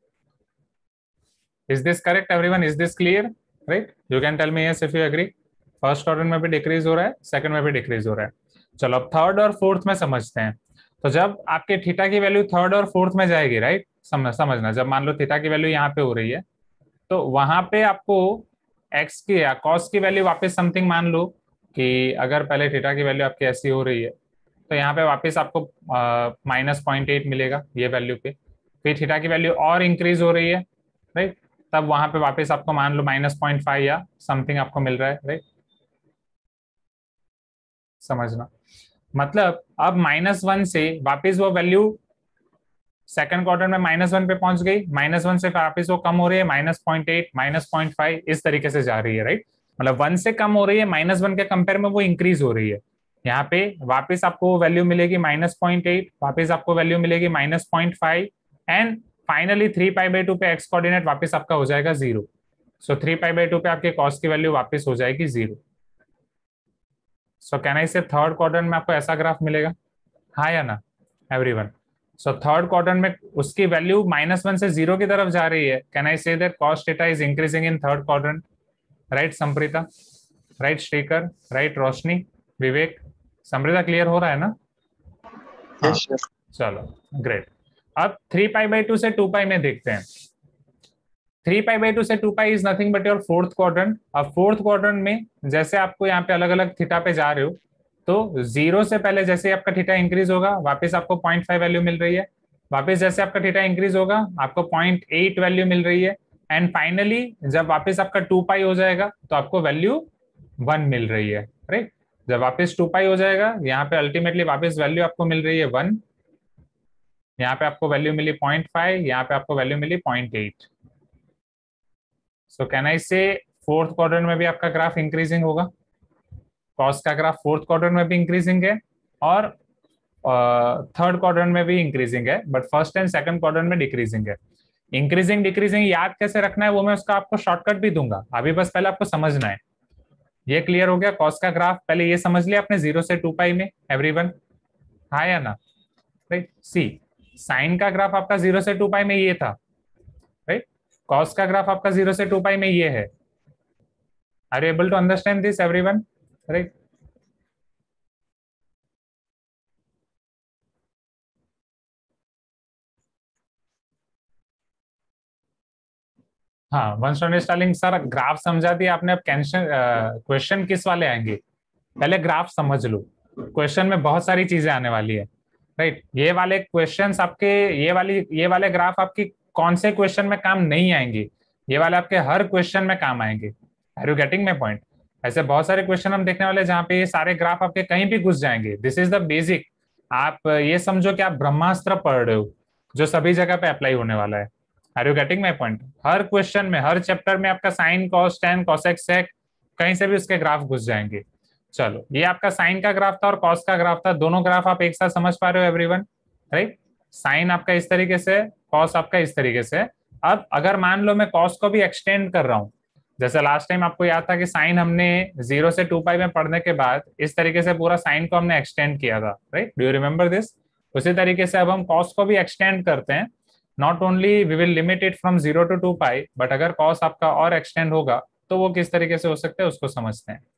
Is this correct everyone? Is this clear? Right, you can tell me yes if you agree. First quadrant में भी डिक्रीज हो रहा है, सेकंड में भी डिक्रीज हो रहा है। चलो अब थर्ड और फोर्थ में समझते हैं। तो जब आपके थीटा की वैल्यू थर्ड और फोर्थ में जाएगी, राइट, समझना, जब मान लो थीटा की वैल्यू यहाँ पे हो रही है, तो वहां पे आपको एक्स की या कॉस की वैल्यू वापस समथिंग, मान लो कि अगर पहले थीटा की वैल्यू आपकी ऐसी हो रही है, तो यहाँ पे वापस आपको -0.8 मिलेगा ये वैल्यू पे। फिर थीटा की वैल्यू और इंक्रीज हो रही है, राइट, तब वहां पे वापस आपको मान लो -0.5 या समथिंग आपको मिल रहा है, राइट? समझना, मतलब अब -1 से वापस वो वैल्यू सेकंड क्वार्टर में -1 पे पहुंच गई, -1 से वापस वो कम हो रही है, -0.8 -0.5 इस तरीके से जा रही है, राइट? मतलब 1 से कम हो रही है, -1 के कंपेयर में वो इंक्रीज हो रही है। यहाँ पे वापस आपको वैल्यू मिलेगी -0.8, वापस आपको वैल्यू मिलेगी -0.5, एंड फाइनली 3π/2 पे एक्स कोऑर्डिनेट वापस आपका हो जाएगा 0। सो 3π/2 पे आपके कॉस की वैल्यू वापस हो जाएगी 0। सो कैन आई से थर्ड क्वाड्रेंट में आपको ऐसा ग्राफ मिलेगा, हाँ या ना एवरीवन? सो थर्ड क्वाड्रेंट में उसकी वैल्यू -1 से 0 की तरफ जा रही है। Can I say that cos theta is increasing in third quadrant? Right Sampreeta, right Shrikar, right Roshni, Vivek, Samriddha, clear हो रहा है ना? हाँ, चलो ग्रेट। अब 3π/2 से 2π में देखते हैं। 3π/2 से 2π is nothing but your fourth quadrant. अब फोर्थ क्वाड्रेंट में जैसे आपको यहाँ पे अलग अलग थीटा पे जा रहे हो, तो 0 से पहले जैसे आपका थीटा इंक्रीज होगा वापस आपको 0.5 वैल्यू मिल रही है, वापस जैसे आपका थीटा इंक्रीज होगा आपको 0.8 वैल्यू मिल रही है, एंड फाइनली जब वापस आपका 2π हो जाएगा तो आपको वैल्यू 1 मिल रही है, राइट? जब वापस 2π हो जाएगा यहाँ पे अल्टीमेटली वापस वैल्यू आपको मिल रही है 1, यहाँ पे आपको वैल्यू मिली 0.5, यहाँ पे आपको value milli 0.8। So can I से फोर्थ क्वाड्रेंट में भी आपका ग्राफ इंक्रीजिंग होगा, कॉस का ग्राफ फोर्थ क्वाड्रेंट में भी इंक्रीजिंग है, और थर्ड क्वाड्रेंट में भी इंक्रीजिंग है, but first and second quadrant में डिक्रीजिंग है। इंक्रीजिंग डिक्रीजिंग याद कैसे रखना है वो मैं उसका आपको शॉर्टकट भी दूंगा, अभी बस पहले आपको समझना है। ये क्लियर हो गया? कॉस का ग्राफ पहले ये समझ लिया आपने 0 से 2π में, एवरीवन हाँ या ना? राइट, सी साइन का ग्राफ आपका 0 से 2π में ये था, राइट? कॉस का ग्राफ आपका 0 से 2π में ये है। Are you able to understand this everyone? Right, हाँ, one stone styling sir, graph समझा दिया आपने, अब क्वेश्चन किस वाले आएंगे पहले ग्राफ समझ लो। क्वेश्चन में बहुत सारी चीजें आने वाली है, राइट। ये वाले क्वेश्चंस आपके, ये वाले ग्राफ आपकी कौन से क्वेश्चन में काम नहीं आएंगे, ये वाले आपके हर क्वेश्चन में काम आएंगे। Are you getting my point? ऐसे बहुत सारे क्वेश्चन हम देखने वाले हैं जहाँ पे ये सारे ग्राफ आपके कहीं भी घुस जाएंगे। This is the basic. आप ये समझो कि आप ब्रह्मास्त्र पढ़ रहे हो जो सभी जगह पे अप्लाई होने वाला है। Are you getting my point? हर क्वेश्चन में, हर चैप्टर में आपका sine cos tan cosec sec कहीं से भी उसके ग्राफ घुस जाएंगे। चलो, ये आपका साइन का ग्राफ था और कॉस का ग्राफ था, दोनों ग्राफ आप एक साथ समझ पा रहे हो एवरीवन, राइट। साइन आपका इस तरीके से, कॉस आपका इस तरीके से। अब अगर मान लो मैं कॉस को भी एक्सटेंड कर रहा हूं, जैसे लास्ट टाइम आपको याद था कि साइन हमने 0 से 2 पाई में पढ़ने के बाद इस तरीके से पूरा साइन को हमने एक्सटेंड किया था, right. Do you remember this? उसी तरीके से अब हम कॉस को भी एक्सटेंड करते हैं। Not only we will limit it from 0 to 2 pi, but अगर कॉस आपका और एक्सटेंड होगा तो वो किस तरीके से हो सकता है उसको समझते हैं।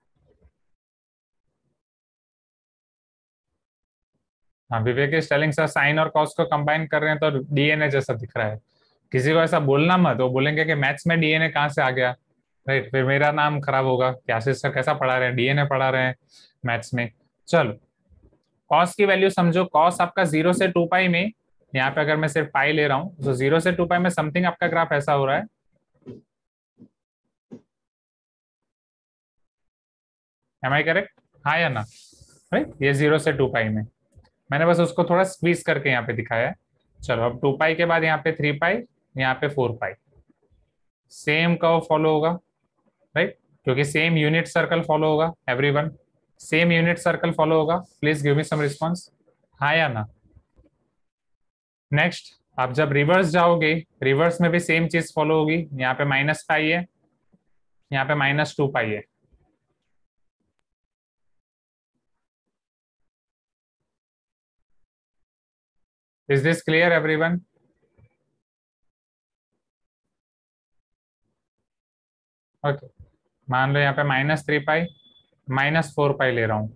हाँ, Vivek is telling sir sine और कॉस को कंबाइन कर रहे हैं तो डीएनए जैसा दिख रहा है। किसी को ऐसा बोलना मत, वो बोलेंगे कि मैथ्स में डीएनए कहाँ से आ गया, राइट। फिर मेरा नाम खराब होगा कि आशीष सर कैसा पढ़ा रहे हैं, डीएनए पढ़ा रहे हैं मैथ्स में। चलो, कॉस की वैल्यू समझो। कॉस आपका 0 से 2 पाई में, यहाँ पे अगर मैं सिर्फ पाई ले रहा हूँ तो 0 से 2 पाई में समथिंग आपका ग्राफ ऐसा हो रहा है। Am I correct? हाँ या ना? राइट, ये 0 से 2 पाई में मैंने बस उसको थोड़ा स्क्वीज करके यहाँ पे दिखाया है। चलो, अब 2 पाई के बाद यहाँ पे 3 पाई, यहाँ पे 4 पाई। सेम कर्व फॉलो होगा, राइट, क्योंकि सेम यूनिट सर्कल फॉलो होगा everyone. Same unit circle follow होगा। Please give me some response, हाँ या ना? नेक्स्ट, आप जब रिवर्स जाओगे, रिवर्स में भी सेम चीज फॉलो होगी। यहाँ पे -पाई है, यहाँ पे -2 पाई है। Is this clear everyone? Okay, मान लो यहाँ पे -3 पाई, -4 पाई ले रहा हूँ,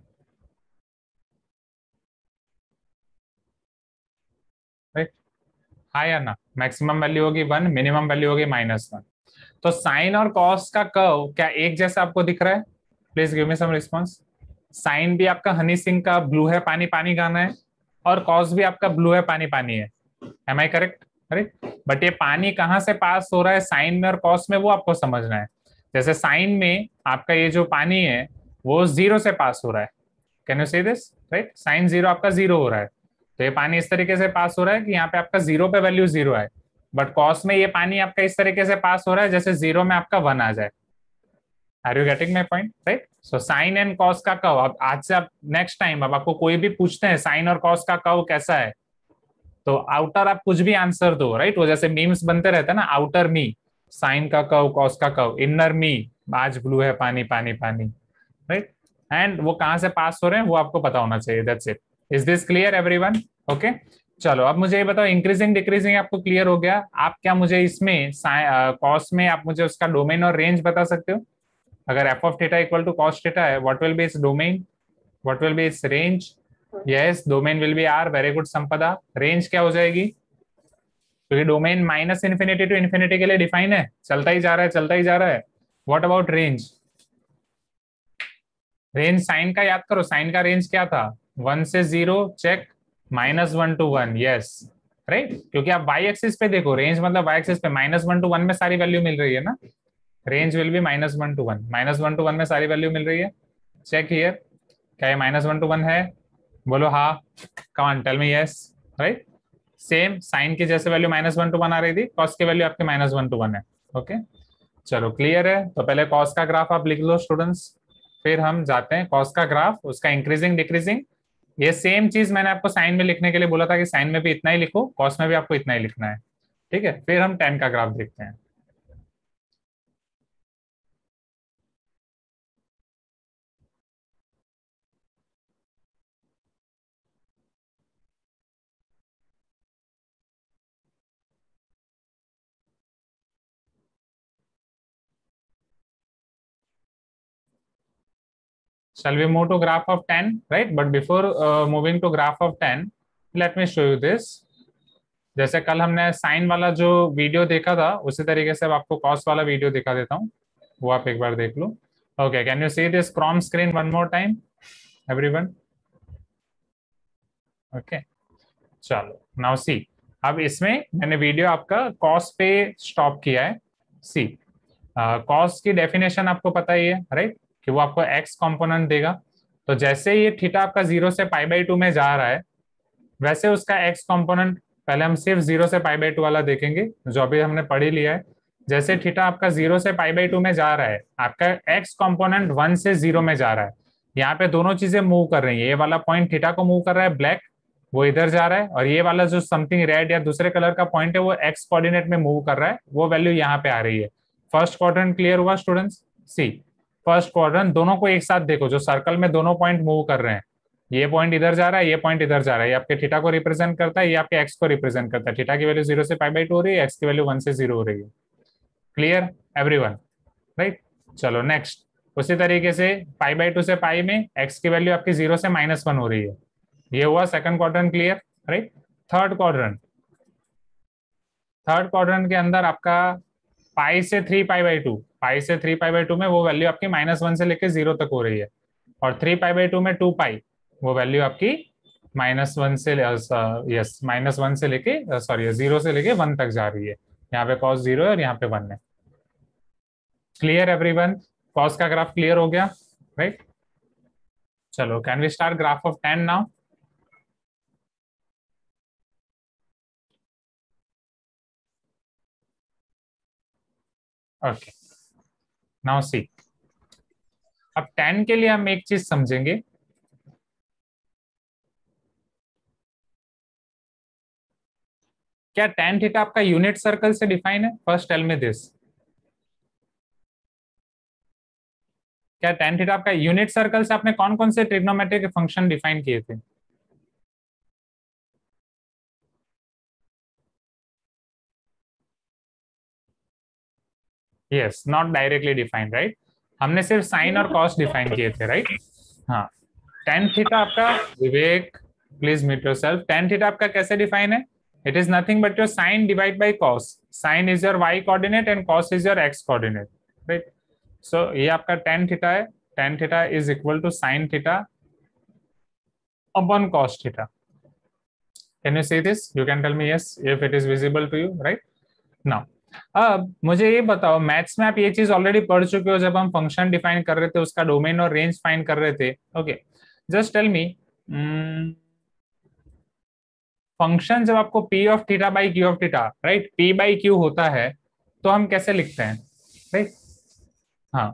राइट। हाँ या ना? मैक्सिमम वैल्यू होगी 1, मिनिमम वैल्यू होगी -1। तो साइन और कॉस का कर्व क्या एक जैसा आपको दिख रहा है? Please give me some response. Sine भी आपका हनी सिंह का ब्लू है पानी पानी गाना है, और कॉस भी आपका ब्लू है पानी पानी है। Am I correct? Right. But ये पानी कहाँ से पास हो रहा है साइन में और कॉस में, वो आपको समझना है। जैसे साइन में आपका ये जो पानी है वो 0 से पास हो रहा है। Can you say this? Right, sine 0 आपका 0 हो रहा है, तो ये पानी इस तरीके से पास हो रहा है कि यहाँ पे आपका 0 पे वैल्यू 0 है। बट कॉस में ये पानी आपका इस तरीके से पास हो रहा है जैसे 0 में आपका 1 आ जाए। Are you getting my point? Right. So sine and cos का कर्व, अब आज से आप नेक्स्ट टाइम अब आपको कोई भी पूछते हैं साइन और कॉस का कर्व कैसा है, तो आउटर आप कुछ भी आंसर दो, राइट। वो जैसे मीम्स बनते रहते हैं ना, आउटर मी साइन का कर्व कॉस का कर्व, इनर मी आज ब्लू है पानी पानी पानी, राइट। एंड वो कहाँ से पास हो रहे हैं वो आपको पता होना चाहिए। That's it. Is this clear everyone? Okay. चलो, अब मुझे ये बताओ, इंक्रीजिंग डिक्रीजिंग आपको क्लियर हो गया। आप क्या मुझे इसमें कॉस में आप मुझे उसका डोमेन और रेंज बता सकते हो? अगर F of theta equal to cos theta है, what will be its domain, what will be its range? Yes, domain will be R. Very good Sampada. Range क्या हो जाएगी? क्योंकि डोमेन -इन्फिनिटी टू इन्फिनिटी के लिए डिफाइन है, चलता ही जा रहा है चलता ही जा रहा है। What about range? Range sine का याद करो, साइन का रेंज क्या था? 1 से 0 चेक, -1 to 1, यस, राइट। क्योंकि आप वाई एक्सिस पे देखो, रेंज मतलब वाई एक्सिस पे -1 to 1 में सारी वैल्यू मिल रही है ना। Range will be -1 to 1, -1 to 1 में सारी वैल्यू मिल रही है। चेक हियर, क्या ये -1 to 1 है? बोलो हाँ। Come on tell me yes, right. Same sine की जैसे वैल्यू -1 to 1 आ रही थी, कॉस की वैल्यू आपके -1 to 1 है। ओके, चलो क्लियर है। तो पहले कॉस का ग्राफ आप लिख लो स्टूडेंट्स, फिर हम जाते हैं कॉस का ग्राफ, उसका इंक्रीजिंग डिक्रीजिंग। ये सेम चीज मैंने आपको साइन में लिखने के लिए बोला था कि साइन में भी इतना ही लिखो, कॉस में भी आपको इतना ही लिखना है, ठीक है। फिर हम टेन का ग्राफ देखते हैं। Shall we move to graph of 10, right? But before moving to graph of 10, let me show you this. जैसे कल हमने साइन वाला जो वीडियो देखा था उसी तरीके से अब आपको कॉस वाला वीडियो दिखा देता हूँ, वो आप एक बार देख लो। Okay, can you see this chrome screen one more time everyone? Okay, चलो नाउ सी। अब इसमें मैंने वीडियो आपका कॉस पे स्टॉप किया है। सी, कॉस की डेफिनेशन आपको पता ही है राइट, कि वो आपको एक्स कंपोनेंट देगा। तो जैसे ये थीटा आपका 0 से पाई बाई 2 में जा रहा है, वैसे उसका एक्स कंपोनेंट पहले हम सिर्फ 0 से पाई बाई 2 वाला देखेंगे जो अभी हमने पढ़ ही लिया है। जैसे थीटा आपका 0 से पाई बाई 2 में जा रहा है, आपका एक्स कंपोनेंट 1 से 0 में जा रहा है। यहाँ पे दोनों चीजें मूव कर रही है, ये वाला पॉइंट थीटा को मूव कर रहा है ब्लैक, वो इधर जा रहा है, और ये वाला जो समथिंग रेड या दूसरे कलर का पॉइंट है वो एक्स कोऑर्डिनेट में मूव कर रहा है, वो वैल्यू यहाँ पे आ रही है। फर्स्ट क्वाड्रेंट क्लियर हुआ स्टूडेंट्स? सी, फर्स्ट क्वाड्रेंट दोनों को एक साथ देखो, जो सर्कल में दोनों पॉइंट मूव कर रहे हैं, ये पॉइंट इधर जा रहा है, ये पॉइंट इधर जा रहा है, ये आपके थीटा को रिप्रेजेंट करता है, ये आपके एक्स को रिप्रेजेंट करता है। थीटा की वैल्यू 0 से पाई बाई 2 हो रही है, एक्स की वैल्यू 1 से 0 हो रही है। Clear everyone? राइट, चलो नेक्स्ट। उसी तरीके से पाई बाई 2 से पाई में एक्स की वैल्यू आपकी 0 से -1 हो रही है। ये हुआ second quadrant clear right. Third quadrant, third quadrant के अंदर आपका पाई से 3 पाई बाई 2, पाई से 3 पाई बाई 2 में वो वैल्यू आपकी -1 से लेके 0 तक हो रही है, और 3 पाई बाई 2 में 2 पाई, वो वैल्यू आपकी -1 से यस -1 से लेके सॉरी 0 से लेके 1 तक जा रही है। यहाँ पे कॉस 0 है और यहाँ पे 1 है। Clear everyone? कॉस का ग्राफ क्लियर हो गया राइट। चलो can we start graph of tan now? Okay, now see. अब tan के लिए हम एक चीज समझेंगे, क्या tan थीटा आपका यूनिट सर्कल से डिफाइन है? फर्स्ट टेल मी दिस, क्या tan थीटा आपका यूनिट सर्कल से? आपने कौन कौन से ट्रिग्नोमेट्रिक फंक्शन डिफाइन किए थे? Yes, not directly defined right, हमने सिर्फ साइन और कॉस डिफाइन किए थे राइट। हाँ, tan थीटा आपका, Vivek please mute yourself, tan theta आपका कैसे डिफाइन है? It is nothing but your sine divide by cos, sine is your y coordinate and cos is your x coordinate right. So ये आपका tan theta है, tan theta is equal to sine theta upon cos theta. Can you see this? You can tell me yes if it is visible to you right now. अब मुझे ये बताओ, maths में आप ये चीज ऑलरेडी पढ़ चुके हो, जब हम फंक्शन डिफाइन कर रहे थे उसका डोमेन और रेंज फाइंड कर रहे थे। Okay, just tell me, function जब आपको P of theta by Q of theta right, P by Q होता है तो हम कैसे लिखते हैं राइट? हाँ,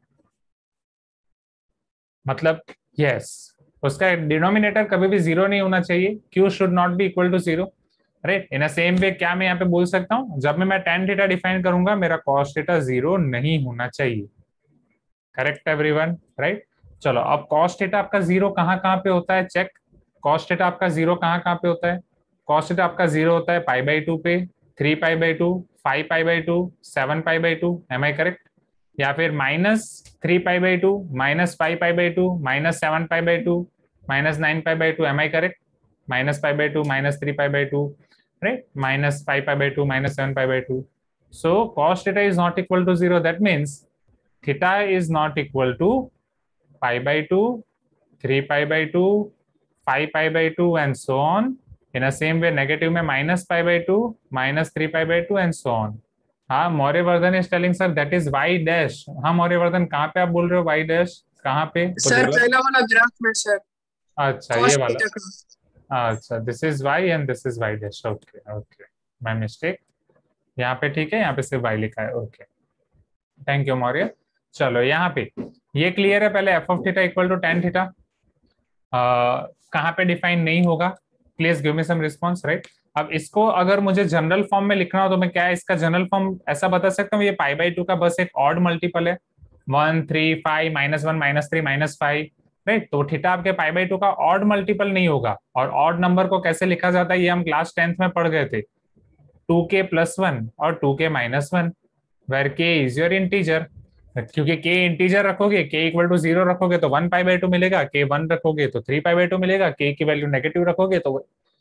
मतलब यस, उसका डिनोमिनेटर कभी भी 0 नहीं होना चाहिए, Q should not be equal to 0 right. In same way क्या मैं यहाँ पे बोल सकता हूँ, जब मैं tan थीटा डिफाइन करूंगा मेरा cos थीटा 0 नहीं होना चाहिए। Correct everyone right. चलो अब cos थीटा आपका 0 कहाँ कहाँ पे होता है चेक। cos थीटा आपका 0 कहाँ कहाँ पे होता है? cos थीटा आपका 0 होता है पाई बाई 2 पे, 3 pi by 2, 5 pi by 2, 7 pi by 2, am I correct? या फिर -3 pi by 2, -5 pi by 2, -7 pi by 2, -9 pi by 2, am I correct? -Pi by 2, -3 pi by 2 right, -5 pi by 2, -7 pi by 2. So cos theta is not equal to 0. That means theta is not equal to pi by 2, 3 pi by 2, 5 pi by 2 and so on. In the same way negative में -pi by 2, -3 pi by 2 and so on. हाँ, मौर्यवर्धन is telling sir that is y dash. हाँ मौर्यवर्धन, कहाँ पे आप बोल रहे हो y dash? कहाँ पे? सर पहला वाला ग्राफ में सर। अच्छा ये वाला, अच्छा this is y and this is y dash. Okay okay, my mistake, यहाँ पे ठीक है, यहाँ पे सिर्फ y लिखा है। Okay, thank you Maurya. चलो यहाँ पे ये क्लियर है। पहले f of theta equal to tan theta कहाँ पे डिफाइन नहीं होगा? Please give me some response right. अब इसको अगर मुझे जनरल फॉर्म में लिखना हो तो मैं क्या इसका जनरल फॉर्म ऐसा बता सकता हूँ, ये पाई बाई 2 का बस एक ऑड मल्टीपल है, 1 3 5 -1 -3 -5 राइट। तो थीटा आपके पाई बाई 2 का ऑड मल्टीपल नहीं होगा। और ऑड नंबर को कैसे लिखा जाता है ये हम क्लास 10th में पढ़ गए थे, 2k + 1 और 2k - 1 where k is your integer. क्योंकि k इंटीजर रखोगे, k इक्वल टू 0 रखोगे तो 1 पाई बाई 2 मिलेगा, k 1 रखोगे तो 3 पाई बाई 2 मिलेगा, k की वैल्यू नेगेटिव रखोगे तो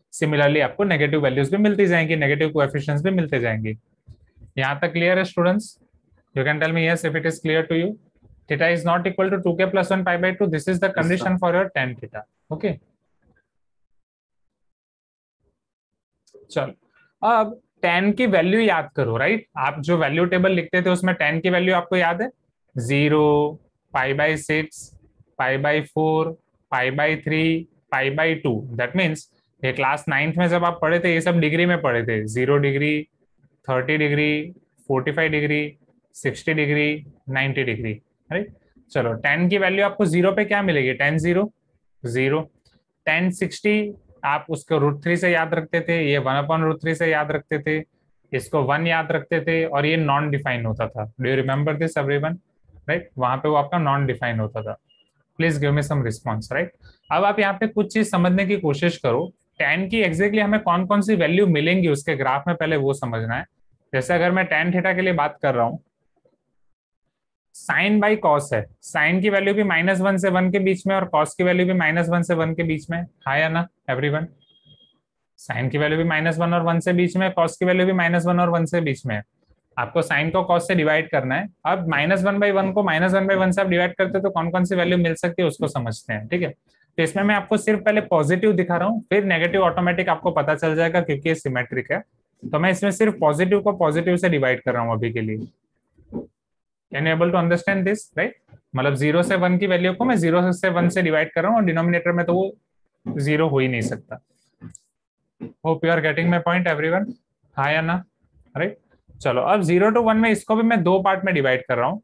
सिमिलरली आपको नेगेटिव वैल्यूज भी मिलती जाएंगी, नेगेटिव कोएफिशिएंट्स भी मिलते जाएंगे। यहाँ तक क्लियर है students? You can tell me yes if it is clear to you. Theta is not equal to 2k + 1 π/2, this is the condition for your tan theta. Okay, चलो अब tan की value याद करो, राइट? आप जो value table लिखते थे उसमें tan की वैल्यू आपको याद है? 0, π/6, π/4, π/3, π/2। दैट मीन्स ये क्लास 9th में जब आप पढ़े थे ये सब डिग्री में पढ़े थे, 0 degree, 30 degree, 45 degree, 60 degree, 90 degree, right? चलो tan की वैल्यू आपको 0 पे क्या मिलेगी? tan 0 0, tan 60 आप उसको √3 से याद रखते थे, ये 1/√3 से याद रखते थे, इसको 1 याद रखते थे, और ये नॉन डिफाइन होता था। Do you remember this everyone? Right, वहां पे वो आपका नॉन डिफाइन होता था। Please give me some response, right? अब आप यहाँ पे कुछ चीज समझने की कोशिश करो, tan की एग्जैक्टली हमें कौन कौन सी वैल्यू मिलेंगी उसके ग्राफ में, पहले वो समझना है। जैसे अगर मैं tan थीटा के लिए बात कर रहा हूँ, साइन बाई कॉस है, साइन की वैल्यू भी -1 से 1 के बीच में और कॉस की वैल्यू भी -1 से 1 के बीच में, हाँ या ना एवरीवन? साइन की वैल्यू भी -1 और 1 से बीच में, कॉस की वैल्यू भी -1 और 1 से बीच में। आपको साइन को कॉस से डिवाइड करना है। अब -1/1 को -1/1 से आप डिवाइड करते हो तो कौन कौन सी वैल्यू मिल सकती है उसको समझते हैं, ठीक है? तो इसमें मैं आपको सिर्फ पहले पॉजिटिव दिखा रहा हूँ, फिर नेगेटिव ऑटोमेटिक आपको पता चल जाएगा क्योंकि ये सिमेट्रिक है। तो मैं इसमें सिर्फ पॉजिटिव को पॉजिटिव से डिवाइड कर रहा हूँ अभी के लिए। Can you able to understand this, right? मतलब 0 से 1 की वैल्यू को मैं 0 से 1 से डिवाइड कर रहा हूँ, और डिनोमिनेटर में तो वो 0 हो ही नहीं सकता। Hope you are getting my point everyone, हाँ या ना? राइट, चलो अब 0 to 1 में इसको भी मैं 2 पार्ट में डिवाइड कर रहा हूं।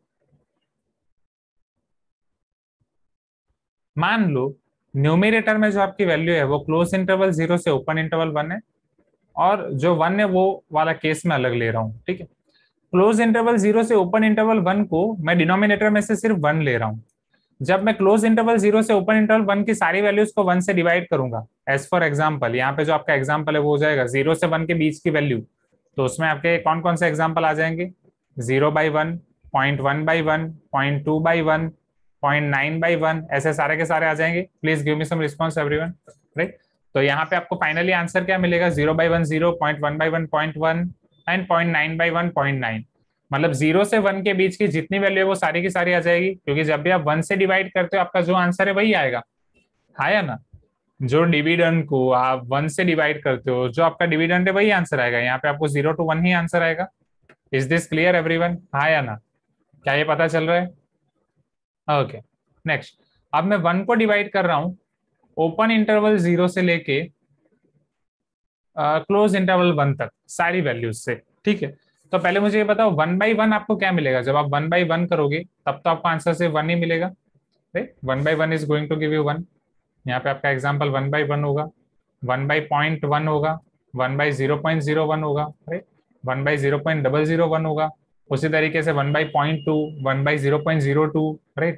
मान लो न्यूमरेटर में जो आपकी वैल्यू है वो क्लोज इंटरवल 0 से ओपन इंटरवल 1 है, और जो 1 है वो वाला केस में अलग ले रहा हूं, ठीक है? क्लोज इंटरवल 0 से ओपन इंटरवल 1 को मैं डिनोमिनेटर में से सिर्फ 1 ले रहा हूं। जब मैं क्लोज इंटरवल 0 से ओपन इंटरवल 1 की सारी वैल्यूज को 1 से डिवाइड करूंगा, एज फॉर एग्जांपल यहाँ पे जो आपका एग्जांपल है वो हो जाएगा 0 से 1 के बीच की वैल्यू, तो उसमें आपके कौन कौन से एग्जांपल आ जाएंगे? 0/1, 0.1/1, 0.2/1, 0.9/1, ऐसे सारे के सारे आ जाएंगे। Please give me some response everyone, right? तो यहाँ पे आपको फाइनली आंसर क्या मिलेगा? 0/1 0, 0.1/1 0.1 एंड 0.9/1 0.9। मतलब 0 से 1 के बीच की जितनी वैल्यू है वो सारी की सारी आ जाएगी, क्योंकि जब भी आप 1 से डिवाइड करते हो आपका जो आंसर है वही आएगा, हाँ या ना? जो डिविडेंड को आप 1 से डिवाइड करते हो, जो आपका डिविडेंड है वही आंसर आएगा। यहाँ पे आपको 0 to 1 ही आंसर आएगा। इज दिस क्लियर एवरीवन, हाँ या ना? क्या ये पता चल रहा है? Okay, next. अब मैं 1 को डिवाइड कर रहा हूं ओपन इंटरवल 0 से लेके क्लोज इंटरवल 1 तक सारी वैल्यूज से, ठीक है? तो पहले मुझे ये बताओ 1/1 आपको क्या मिलेगा? जब आप 1/1 करोगे तब तो आपको आंसर सिर्फ 1 ही मिलेगा, right? 1/1 is going to give you 1। यहाँ पे आपका एग्जाम्पल 1/1 होगा, 1/0.1 होगा, 1/0.01 होगा, राइट? 1/0.001 होगा, उसी तरीके से 1/0.2, 1/0.02, राइट?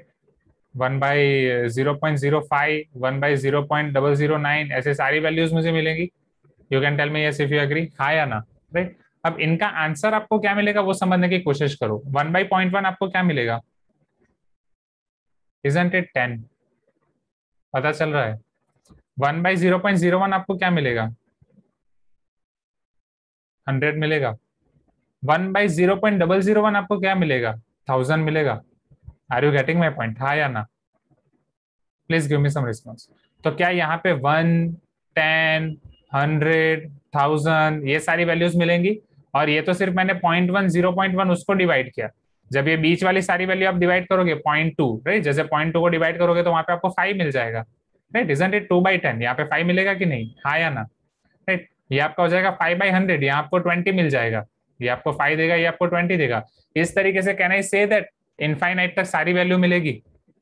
1/0.05, 1/0.009, ऐसे सारी वैल्यूज मुझे मिलेंगी। You can tell me yes if you agree, हाँ या ना? राइट, अब इनका आंसर आपको क्या मिलेगा वो समझने की कोशिश करो। 1/0.1 आपको क्या मिलेगा? Isn't it 10? पता चल रहा है? 1/0.01 आपको क्या मिलेगा? 100 मिलेगा। 1/0.001 आपको क्या मिलेगा? 1000 मिलेगा। Are you getting my point, हाँ या ना? Please give me some response. तो क्या यहाँ पे 1, 10, 100, 1000 ये सारी वैल्यूज मिलेंगी? और ये तो सिर्फ मैंने 0.1, 0.1 उसको डिवाइड किया। जब ये बीच वाली सारी वैल्यू आप डिवाइड करोगे 0.2, राइट? जैसे 0.2 को डिवाइड करोगे तो वहां पे आपको 5 मिल जाएगा, राइट? Isn't it 2/10? यहाँ पे 5 मिलेगा कि नहीं, हाँ या ना? राइट, ये आपका हो जाएगा 5/100, यहाँ आपको 20 मिल जाएगा। ये आपको 5 देगा, ये आपको 20 देगा। इस तरीके से can I say that infinite तक सारी वैल्यू मिलेगी?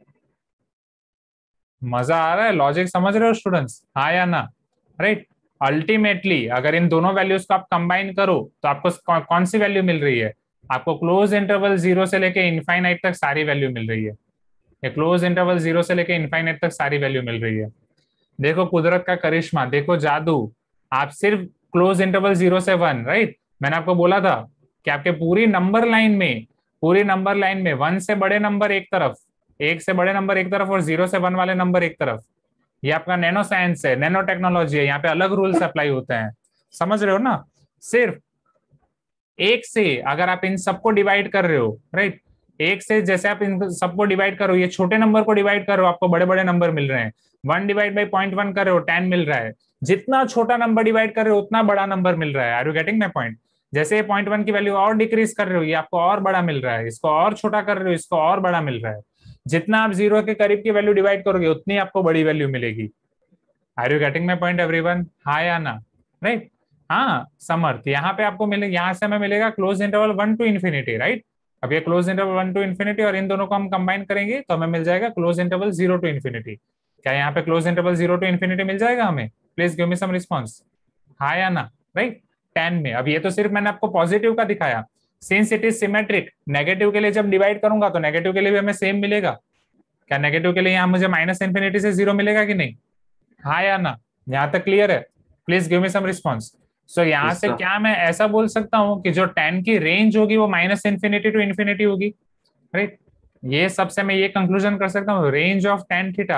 मजा आ रहा है? लॉजिक समझ रहे हो स्टूडेंट्स, हाँ या ना? राइट, अल्टीमेटली अगर इन दोनों वैल्यूज को आप कंबाइन करो तो आपको कौन सी वैल्यू मिल रही है? आपको क्लोज इंटरवल 0 से लेके इनफाइनाइट तक सारी वैल्यू मिल रही है। क्लोज इंटरवल 0 से लेके इनफाइनाइट तक सारी वैल्यू मिल रही है। देखो कुदरत का करिश्मा, देखो जादू। आप सिर्फ क्लोज इंटरवल 0 से 1, राइट? मैंने आपको बोला था कि आपके पूरी नंबर लाइन में 1 से बड़े नंबर एक तरफ, 1 से बड़े नंबर एक तरफ और 0 से 1 वाले नंबर एक तरफ। ये आपका नैनो साइंस है, नैनो टेक्नोलॉजी है, यहाँ पे अलग रूल्स अप्लाई होते हैं, समझ रहे हो ना। सिर्फ एक से अगर आप इन सबको डिवाइड कर रहे हो, राइट, एक से जैसे आप इन सबको डिवाइड करो, ये छोटे नंबर को डिवाइड करो, आपको बड़े बड़े नंबर मिल रहे हैं। 1/0.1 कर रहे हो, 10 मिल रहा है। जितना छोटा नंबर डिवाइड कर रहे हो उतना बड़ा नंबर मिल रहा है। Are you getting my point? जैसे 0.1 की वैल्यू और डिक्रीज कर रहे हो, ये आपको और बड़ा मिल रहा है, इसको और छोटा कर रहे हो, इसको और बड़ा मिल रहा है। जितना आप जीरो के करीब की वैल्यू डिवाइड करोगे उतनी आपको बड़ी वैल्यू मिलेगी। Are you getting my point everyone? हाँ या ना? राइट। हाँ समर्थ, यहाँ पे आपको मिलेगा, यहाँ से हमें मिलेगा close interval 1 to infinity, right. अब ये क्लोज इंटरवल 1 to इंफिनिटी और इन दोनों को हम कंबाइन करेंगे तो हमें मिल जाएगा क्लोज इंटरवल 0 to इंफिनिटी। क्या यहाँ पे क्लोज इंटरवल 0 to इंफिनिटी मिल जाएगा हमें? Please give me some response, हाँ या ना? राइट। 10 में, अब ये तो सिर्फ मैंने आपको पॉजिटिव का दिखाया, since it is symmetric, negative के लिए जब डिवाइड करूंगा तो नेगेटिव के लिए भी हमें सेम मिलेगा। क्या नेगेटिव के लिए यहाँ मुझे माइनस इन्फिनिटी से 0 मिलेगा कि नहीं? हाँ या ना? यहाँ तक क्लियर है? Please give me some response. So यहाँ से क्या मैं ऐसा बोल सकता हूँ कि जो 10 की रेंज होगी वो माइनस इन्फिनिटी टू इन्फिनिटी होगी, राइट। ये सबसे मैं ये कंक्लूजन कर सकता हूँ, range of tan theta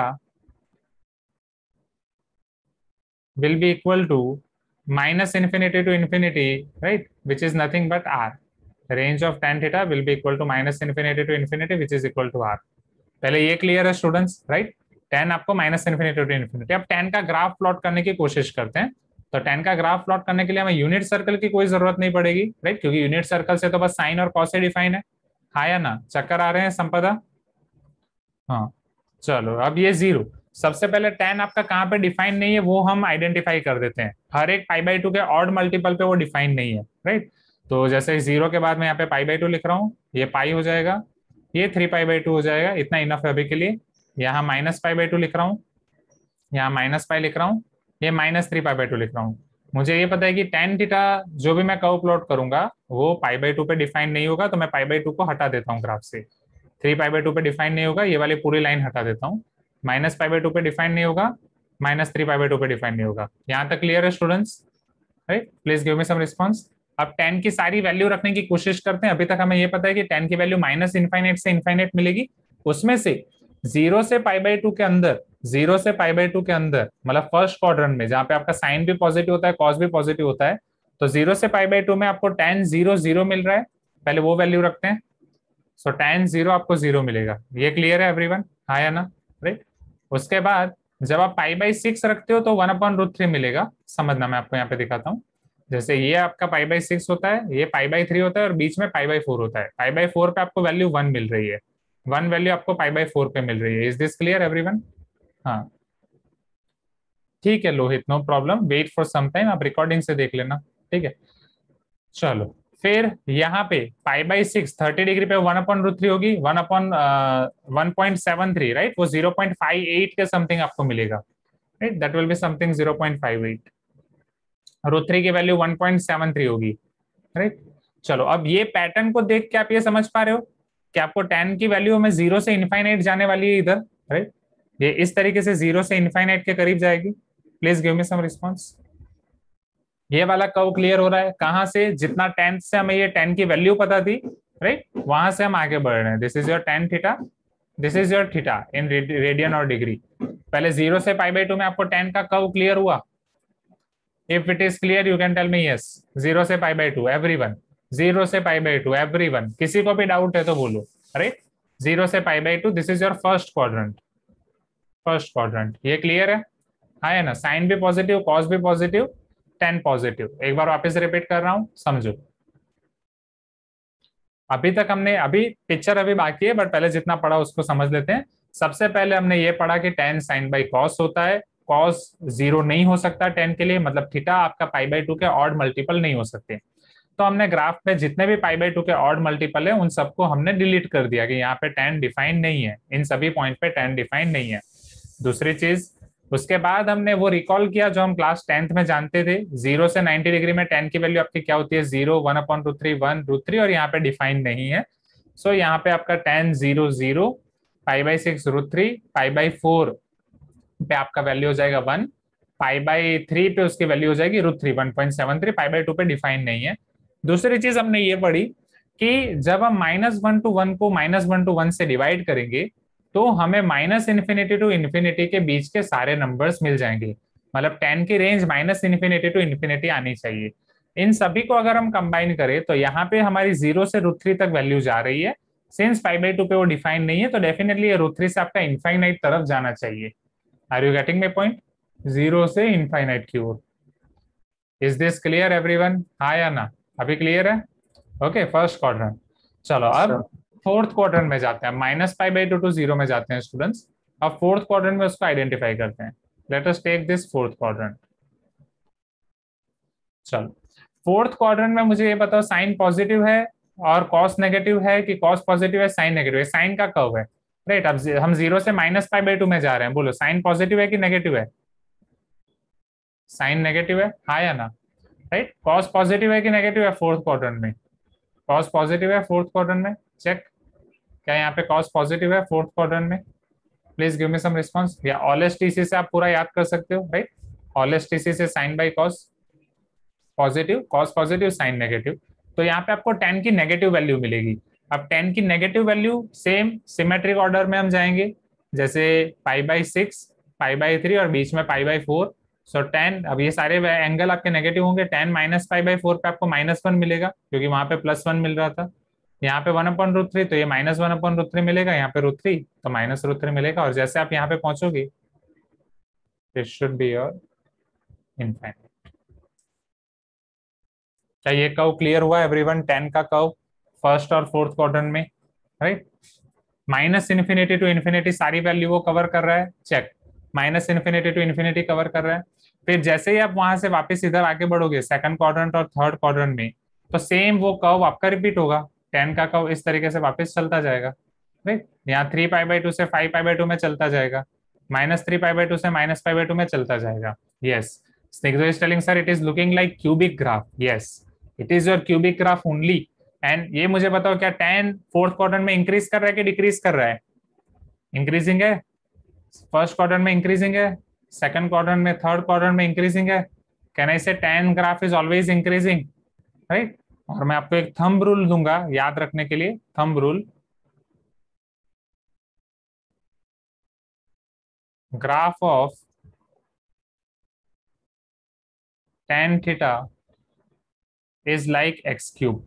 will be equal to minus infinity to infinity, right, which is nothing but r. Range of tan theta will be equal to minus infinity to infinity, which is equal to r. पहले ये clear है students, right. tan आपको minus infinity to infinity. अब tan का graph plot करने की कोशिश करते हैं। तो tan का ग्राफ प्लॉट करने के लिए हमें यूनिट सर्कल की कोई जरूरत नहीं पड़ेगी, राइट, क्योंकि यूनिट सर्कल से तो बस साइन और कॉस से डिफाइन है। हाँ या ना? चक्कर आ रहे हैं संपदा? हाँ चलो, अब ये 0, सबसे पहले tan आपका कहाँ पे डिफाइन नहीं है वो हम आइडेंटिफाई कर देते हैं। हर एक π/2 के ऑड मल्टीपल पे वो डिफाइन नहीं है, राइट। तो जैसे 0 के बाद मैं यहाँ पे π/2 लिख रहा हूँ, ये पाई हो जाएगा, ये 3π/2 हो जाएगा, इतना इनफ है अभी के लिए। यहाँ -π/2 लिख रहा हूँ, यहाँ -π लिख रहा हूँ, ये -3π/2 लिख रहा हूँ। मुझे ये पता है कि tan थीटा जो भी मैं कर्व प्लॉट करूंगा वो π/2 पे डिफाइन नहीं होगा, तो मैं π/2 को हटा देता हूँ ग्राफ से। 3π/2 पे डिफाइन नहीं होगा, ये वाली पूरी लाइन हटा देता हूँ। -π/2 पे डिफाइन नहीं होगा, -3π/2 पे डिफाइन नहीं होगा। यहाँ तक क्लियर है students? Right, please give me some response. अब tan की सारी वैल्यू रखने की कोशिश करते हैं। अभी तक हमें ये पता है कि tan की वैल्यू माइनस इनफाइनाइट से इनफाइनाइट मिलेगी। उसमें से 0 से π/2 के अंदर, 0 से π/2 के अंदर मतलब फर्स्ट क्वाड्रेंट में जहाँ पे आपका साइन भी पॉजिटिव होता है, कॉस भी पॉजिटिव होता है, तो 0 से π/2 में आपको tan 0 0 मिल रहा है। पहले वो वैल्यू रखते हैं। सो tan 0 आपको 0 मिलेगा। ये क्लियर है एवरीवन? हाँ या ना? राइट। उसके बाद जब आप π/6 रखते हो तो 1/√3 मिलेगा। समझना, मैं आपको यहाँ पे दिखाता हूँ। जैसे ये आपका π/6 होता है, ये π/3 होता है और बीच में π/4 होता है। π/4 पे आपको वैल्यू 1 मिल रही है, 1 वैल्यू आपको π/4 पे मिल रही है। Is this clear everyone? हाँ ठीक है Lohit, no problem, wait for some time, आप रिकॉर्डिंग से देख लेना, ठीक है। चलो फिर यहाँ पे π/6 30 डिग्री पे 1/√3 होगी, 1/1.73, राइट, वो 0.58 के समथिंग आपको मिलेगा, right, that will be something 0.58। √3 की वैल्यू 1.73 होगी, राइट। चलो अब ये पैटर्न को देख के आप ये समझ पा रहे हो कि आपको tan की वैल्यू में 0 से इनफाइनाइट जाने वाली है इधर, राइट। ये इस तरीके से 0 से इनफाइनाइट के करीब जाएगी। Please give me some response. ये वाला कर्व क्लियर हो रहा है? कहां से? जितना tan से हमें ये tan की वैल्यू पता थी, राइट, वहां से हम आगे बढ़ रहे हैं। This is your tan theta, this is your theta in radian और डिग्री। पहले 0 से π/2 में आपको tan का कर्व क्लियर हुआ? If it is clear you can tell me yes. 0 से π/2 एवरीवन, 0 से π/2 एवरीवन, किसी को भी डाउट है तो बोलो, राइट। 0 से π/2, this is your first quadrant, first quadrant. ये क्लियर है? हाँ है ना? साइन भी पॉजिटिव, कॉस भी पॉजिटिव, tan पॉजिटिव। एक बार वापस रिपीट कर रहा हूं, समझो। अभी तक हमने, अभी पिक्चर अभी बाकी है बट पहले जितना पढ़ा उसको समझ लेते हैं। सबसे पहले हमने ये पढ़ा कि tan sin बाई cos होता है। cos 0 नहीं हो सकता tan के लिए, मतलब थीटा आपका π/2 के ऑड मल्टीपल नहीं हो सकते। तो हमने ग्राफ में जितने भी π/2 के ऑड मल्टीपल है उन सबको हमने डिलीट कर दिया कि यहाँ पे tan डिफाइन नहीं है, इन सभी पॉइंट पे tan डिफाइन नहीं है। दूसरी चीज, उसके बाद हमने वो रिकॉल किया जो हम क्लास 10th में जानते थे, 0 से 90 डिग्री में tan की वैल्यू आपकी क्या होती है? 0, 1/√3, 1√3, और यहाँ पे डिफाइन नहीं है। सो यहाँ पे आपका tan 0 0, π/6 √3, π/4 पे आपका वैल्यू हो जाएगा 1, π/3 पे उसकी वैल्यू हो जाएगी √3, 1.73, π/2 पे डिफाइन नहीं है। दूसरी चीज हमने ये पढ़ी कि जब हम -1 to 1 को -1 to 1 से डिवाइड करेंगे तो हमें माइनस इन्फिनिटी टू इन्फिनिटी के बीच के सारे नंबर्स मिल जाएंगे, मतलब 10 की range minus infinity to infinity आनी चाहिए। इन सभी को अगर हम कंबाइन करें तो यहाँ पे हमारी 0 से √3 तक वैल्यू जा रही है। सिंस π/2 पे वो डिफाइन नहीं है तो डेफिनेटली ये √3 से आपका इनफाइनाइट तरफ जाना चाहिए। Are you getting my point? 0 से इनफाइनाइट की ओर। Is this clear everyone? हाँ या ना? अभी क्लियर है? Okay, first quadrant. चलो अब फोर्थ क्वाड्रेंट में जाते हैं, -π/2 टू 0 में जाते हैं स्टूडेंट्स। अब फोर्थ क्वाड्रेंट में उसको आइडेंटिफाई करते हैं। Let us take this fourth quadrant. चलो फोर्थ क्वाड्रेंट में मुझे ये बताओ, साइन पॉजिटिव है और कॉस नेगेटिव है कि कॉस पॉजिटिव है, साइन नेगेटिव है? साइन का कर्व है, राइट। अब हम 0 से -π/2 में जा रहे हैं, बोलो साइन पॉजिटिव है कि नेगेटिव है? साइन नेगेटिव है, हाँ या ना? राइट। कॉस पॉजिटिव है कि नेगेटिव है फोर्थ क्वाड्रेंट में? कॉस पॉजिटिव है फोर्थ क्वाड्रेंट में, चेक। क्या यहाँ पे कॉस पॉजिटिव है फोर्थ क्वाड्रेंट में? Please give me some response. या ऑल एस टी सी से आप पूरा याद कर सकते हो, right. All S T C से sine by cos positive, cos positive, sine negative. तो यहाँ पे आपको 10 की नेगेटिव वैल्यू मिलेगी। अब 10 की negative value same symmetric order में हम जाएंगे, जैसे π/6, π/3 और बीच में π/4। सो 10, अब ये सारे एंगल आपके नेगेटिव होंगे। 10 -π/4 पे आपको -1 मिलेगा क्योंकि वहां पे +1 मिल रहा था। यहाँ पे 1/√3 तो ये -1/√3 मिलेगा, यहाँ पे √3 तो -√3 मिलेगा। और जैसे आप यहाँ पे पहुंचोगे this should be your infinite. क्या ये कर्व क्लियर हुआ एवरीवन? 10 का कर्व फर्स्ट और फोर्थ क्वाड्रेंट में, right. Minus infinity to infinity सारी वैल्यू वो कवर कर रहा है, check. Minus infinity to infinity cover कर रहा है। फिर जैसे ही आप वहां से वापस इधर आगे बढ़ोगे सेकंड क्वाड्रेंट और थर्ड क्वाड्रेंट में, तो सेम वो कर्व आपका रिपीट होगा। 10 का कर्व इस तरीके से वापस चलता जाएगा, राइट। यहाँ 3π/2 से 5π/2 में चलता जाएगा, -3π/2 से -π/2 में चलता जाएगा। Yes, Snigdho is telling sir it is looking like cubic graph. Yes, it is your cubic graph only. And ये मुझे बताओ, क्या 10 फोर्थ क्वाड्रेंट में इंक्रीज कर रहा है कि डिक्रीज कर रहा है? इंक्रीजिंग है। फर्स्ट क्वाड्रेंट में इंक्रीजिंग है, सेकंड क्वाड्रेंट में, थर्ड क्वाड्रेंट में इंक्रीजिंग है। Can I say 10 graph is always increasing, right. और मैं आपको एक थंब रूल दूंगा याद रखने के लिए, thumb rule. Graph of tan theta is like x3।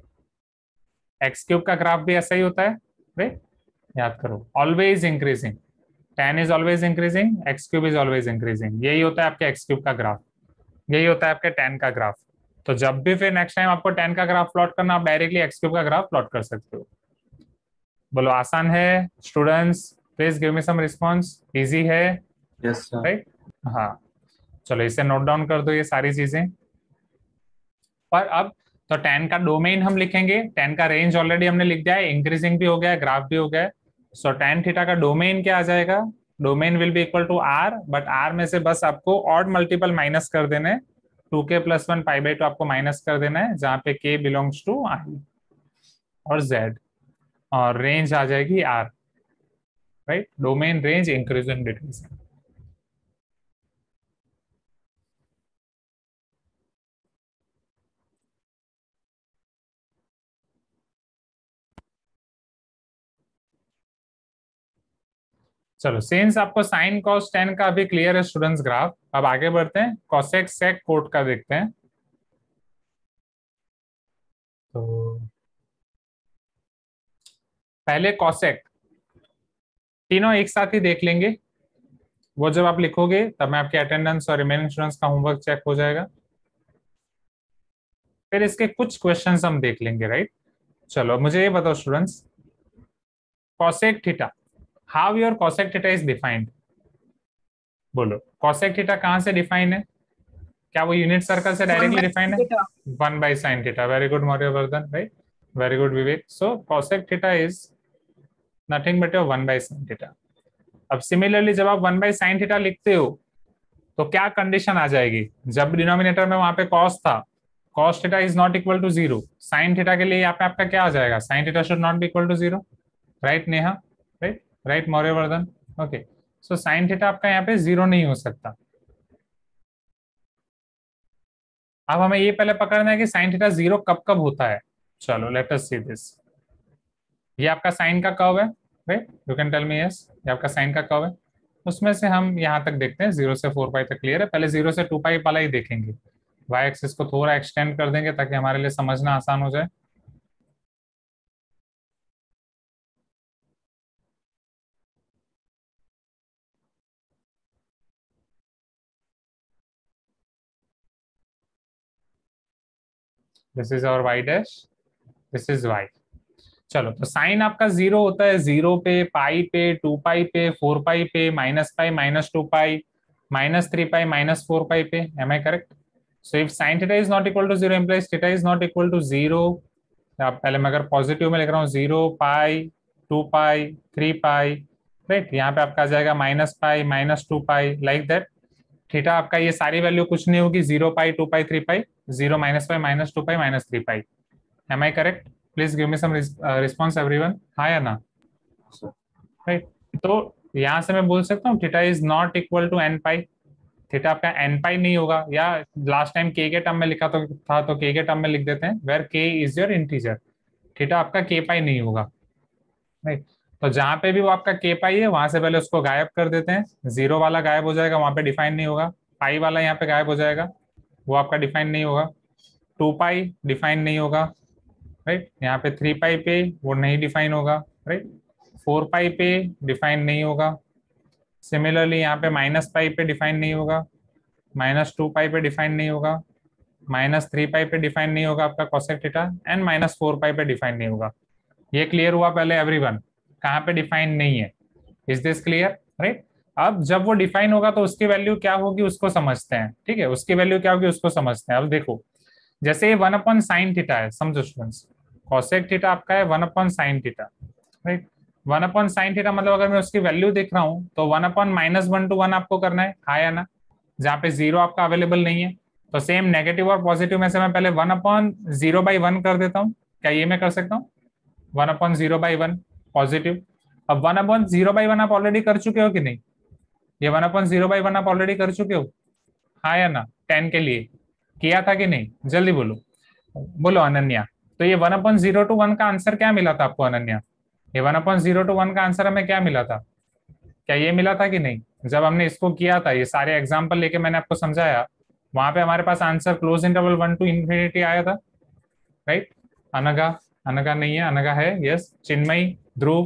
x3 का ग्राफ भी ऐसा ही होता है, राइट। याद करो, always increasing. tan is always increasing, x3 is always increasing. यही होता है आपके x3 का ग्राफ, यही होता है आपके tan का ग्राफ। तो जब भी फिर नेक्स्ट टाइम आपको tan का ग्राफ प्लॉट करना, आप डायरेक्टली x3 का ग्राफ प्लॉट कर सकते हो। बोलो आसान है students? Please give me some response. Easy है? Yes sir. राइट, हाँ। चलो इसे नोट डाउन कर दो ये सारी चीजें। पर अब तो 10 का डोमेन हम लिखेंगे। 10 का रेंज ऑलरेडी हमने लिख दिया है, इंक्रीजिंग भी हो गया है, ग्राफ भी हो गया है। सो tan थीटा का डोमेन क्या आ जाएगा? Domain will be equal to r, but r में से बस आपको ऑड मल्टीपल माइनस कर देना है। 2k + 1 π/2 आपको माइनस कर देना है, जहां पे k बिलोंग्स टू i और z, और रेंज आ जाएगी r, right. Domain range increasing decreasing. चलो सिंस आपको साइन कॉस tan का अभी क्लियर है स्टूडेंट्स ग्राफ, अब आगे बढ़ते हैं कॉसेक सेक कोट का देखते हैं। तो पहले कॉसेक तीनों एक साथ ही देख लेंगे, वो जब आप लिखोगे तब मैं आपके अटेंडेंस और रिमेनिंग स्टूडेंट्स का होमवर्क चेक हो जाएगा। फिर इसके कुछ क्वेश्चंस हम देख लेंगे, राइट। चलो मुझे ये बताओ students, cosec theta, how your cosec theta is defined? बोलो कॉसेक थीटा कहाँ से डिफाइन है? क्या वो यूनिट सर्कल से डायरेक्टली डिफाइन है? 1/sin theta. Very good Mauryavardhan, right. Very good Vivek. So cosec theta is nothing but your 1/sin theta. अब similarly जब आप 1/sin थीटा लिखते हो तो क्या कंडीशन आ जाएगी? जब डिनोमिनेटर में वहां पे कॉस था, cos theta is not equal to 0। Sine theta के लिए यहाँ पे आपका क्या आ जाएगा? Sine theta should not be equal to 0, right Neha? Right, right Mauryavardhan. Okay, so sine theta आपका यहाँ पे 0 नहीं हो सकता। अब हमें ये पहले पकड़ना है कि साइन थीटा 0 कब कब होता है। चलो लेट अस सी दिस। ये आपका साइन का कर्व है, right, you can tell me yes, ये आपका साइन का कर्व है। उसमें से हम यहाँ तक देखते हैं, 0 से 4 पाई तक क्लियर है। पहले 0 से 2 पाई वाला ही देखेंगे, वाई एक्सिस को थोड़ा एक्सटेंड कर देंगे ताकि हमारे लिए समझना आसान हो जाए। This is our Y dash, this is Y. चलो, तो साइन आपका 0 होता है 0 पे, पाई पे, 2 पाई पे, 4 पाई पे, -पाई, -2 पाई, -3 पाई, -4 पाई पे। Am I correct? So if sine theta is not equal to 0 implies theta is not equal to 0। आप पहले मैं अगर पॉजिटिव में लिख रहा हूँ 0 पाई, 2 पाई, 3 पाई, राइट, यहाँ पे आपका आ जाएगा -पाई, -2 पाई, लाइक दैट। थीटा आपका ये सारी वैल्यू कुछ नहीं होगी, 0 pi, 2 pi, 3 pi, 0 -pi, -2 pi, -3 pi. Am I correct? Please give me some response everyone, हाँ या ना? राइट, तो यहाँ से मैं बोल सकता हूँ theta is not equal to n pi. थीटा आपका n पाई नहीं होगा, या लास्ट टाइम k के टर्म में लिखा तो था, तो k के टर्म में लिख देते हैं, where k is your integer. थीटा आपका k पाई नहीं होगा, राइट। तो जहां पे भी वो आपका k पाई है वहां से पहले उसको गायब कर देते हैं। 0 वाला गायब हो जाएगा, वहां पे डिफाइन नहीं होगा। पाई वाला यहाँ पे गायब हो जाएगा, वो आपका डिफाइन नहीं होगा। 2 पाई डिफाइन नहीं होगा, राइट। यहाँ पे 3 पाई पे वो नहीं डिफाइन होगा, राइट। 4 पाई पे डिफाइन नहीं होगा। सिमिलरली यहाँ पे -पाई पे डिफाइन नहीं होगा, -2 पाई पे डिफाइन नहीं होगा, -3 पाई पे डिफाइन नहीं होगा आपका कोसेक थीटा, एंड -4 पाई पे डिफाइन नहीं होगा। ये क्लियर हुआ पहले एवरीवन, कहाँ पे डिफाइन नहीं है? Is this clear? राइट। अब जब वो डिफाइन होगा तो उसकी वैल्यू क्या होगी उसको समझते हैं, ठीक है, उसकी वैल्यू क्या होगी उसको समझते हैं। अब देखो, जैसे ये 1/sin थीटा है, समझो स्टूडेंट्स, कॉसेक थीटा आपका है 1/sin theta, right. 1/sin theta मतलब अगर मैं उसकी वैल्यू देख रहा हूँ तो 1/-1 to 1 आपको करना है, हाँ या ना? जहाँ पे 0 आपका अवेलेबल नहीं है, तो सेम नेगेटिव और पॉजिटिव में से मैं पहले 1/0/1 कर देता हूँ। क्या ये मैं कर सकता हूँ? 1/0/1 पॉजिटिव। अब 1/0/1 आप ऑलरेडी कर चुके हो कि नहीं? ये 1/0/1 आप ऑलरेडी कर चुके हो, हाँ या ना? 10 के लिए किया था कि नहीं? जल्दी बोलो, बोलो अनन्या। तो ये 1/0/1 का आंसर क्या मिला था आपको अनन्या? ये 1/0/1 का आंसर हमें क्या मिला था? क्या ये मिला था कि नहीं? जब हमने इसको किया था, ये सारे एग्जाम्पल लेके मैंने आपको समझाया, वहां पे हमारे पास answer close interval 1 to infinity आया था, राइट। अनगा, अनगा नहीं है, अनगा है, yes. Chinmayi, Dhruv,